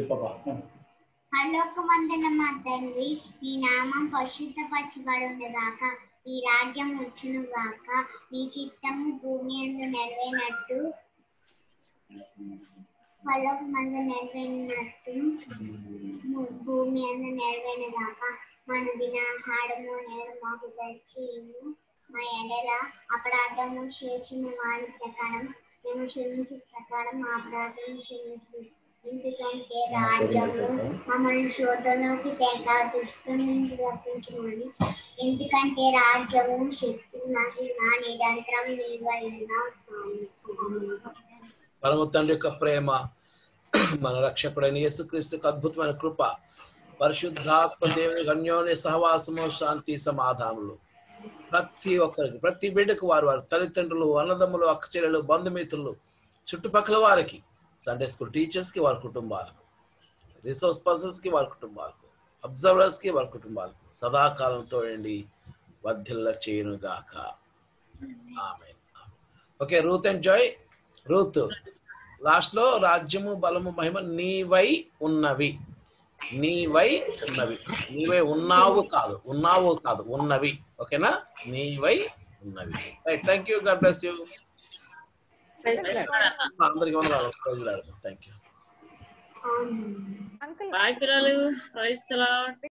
పరలోకమందున మా తండ్రి, నీ నామం పరిశుద్ధపరచబడునుగాక, నీ రాజ్యం వచ్చునుగాక, నీ చిత్తము భూమి యందు నెరవేరినట్టు పరలోకమందు నెరవేరినట్టు భూమి యందు నెరవేరునుగాక. మన దినాహారము నేడు మాకు దయచేయము, మా ఎడల అపరాధము చేసిన వారి ప్రకారం మేము క్షమించు ప్రకారం మా అపరాధం క్షమించు. ఎందుకంటే రాజ్యము మమ్మల్ని శోధనలోకి దుష్టుని రప్పించమని. ఎందుకంటే రాజ్యము శక్తి మహిమ నిరంతరం పరమ తండ్రి యొక్క ప్రేమ, మన రక్షకుడైన యేసుక్రీస్తు అద్భుతమైన కృప, పరిశుద్ధాత్మ దేవుని అన్యోన్య సహవాసము, శాంతి సమాధానములు ప్రతి ఒక్కరికి, ప్రతి బిడ్డకు వారి తల్లిదండ్రులు, అన్నదమ్ములు, అక్క చెల్లెలు, బంధుమిత్రులు, చుట్టుపక్కల వారికి, సండే స్కూల్ టీచర్స్ కి వారి కుటుంబాలకు, రిసోర్స్ పర్సన్స్ కి వారి కుటుంబాలకు, అబ్జర్వర్స్ కి వారి కుటుంబాలకు సదాకాలంతో ఎండి వర్ధిల్ల చేయునుగాక. ఆమేన్. Okay, Ruth and Joy. Ruth last లో రాజ్యము బలము మహిమ నీవై ఉన్నవి, నీవై ఉన్నవి, నీవై ఉన్నావు కాదు, ఉన్నావు కాదు, ఉన్నవి. ఓకేనా, నీవై ఉన్నవి. Right, thank you, God bless you. అందరికి వందనాలు. Thank you. బాయ్ పిల్లలు. Praise the lord.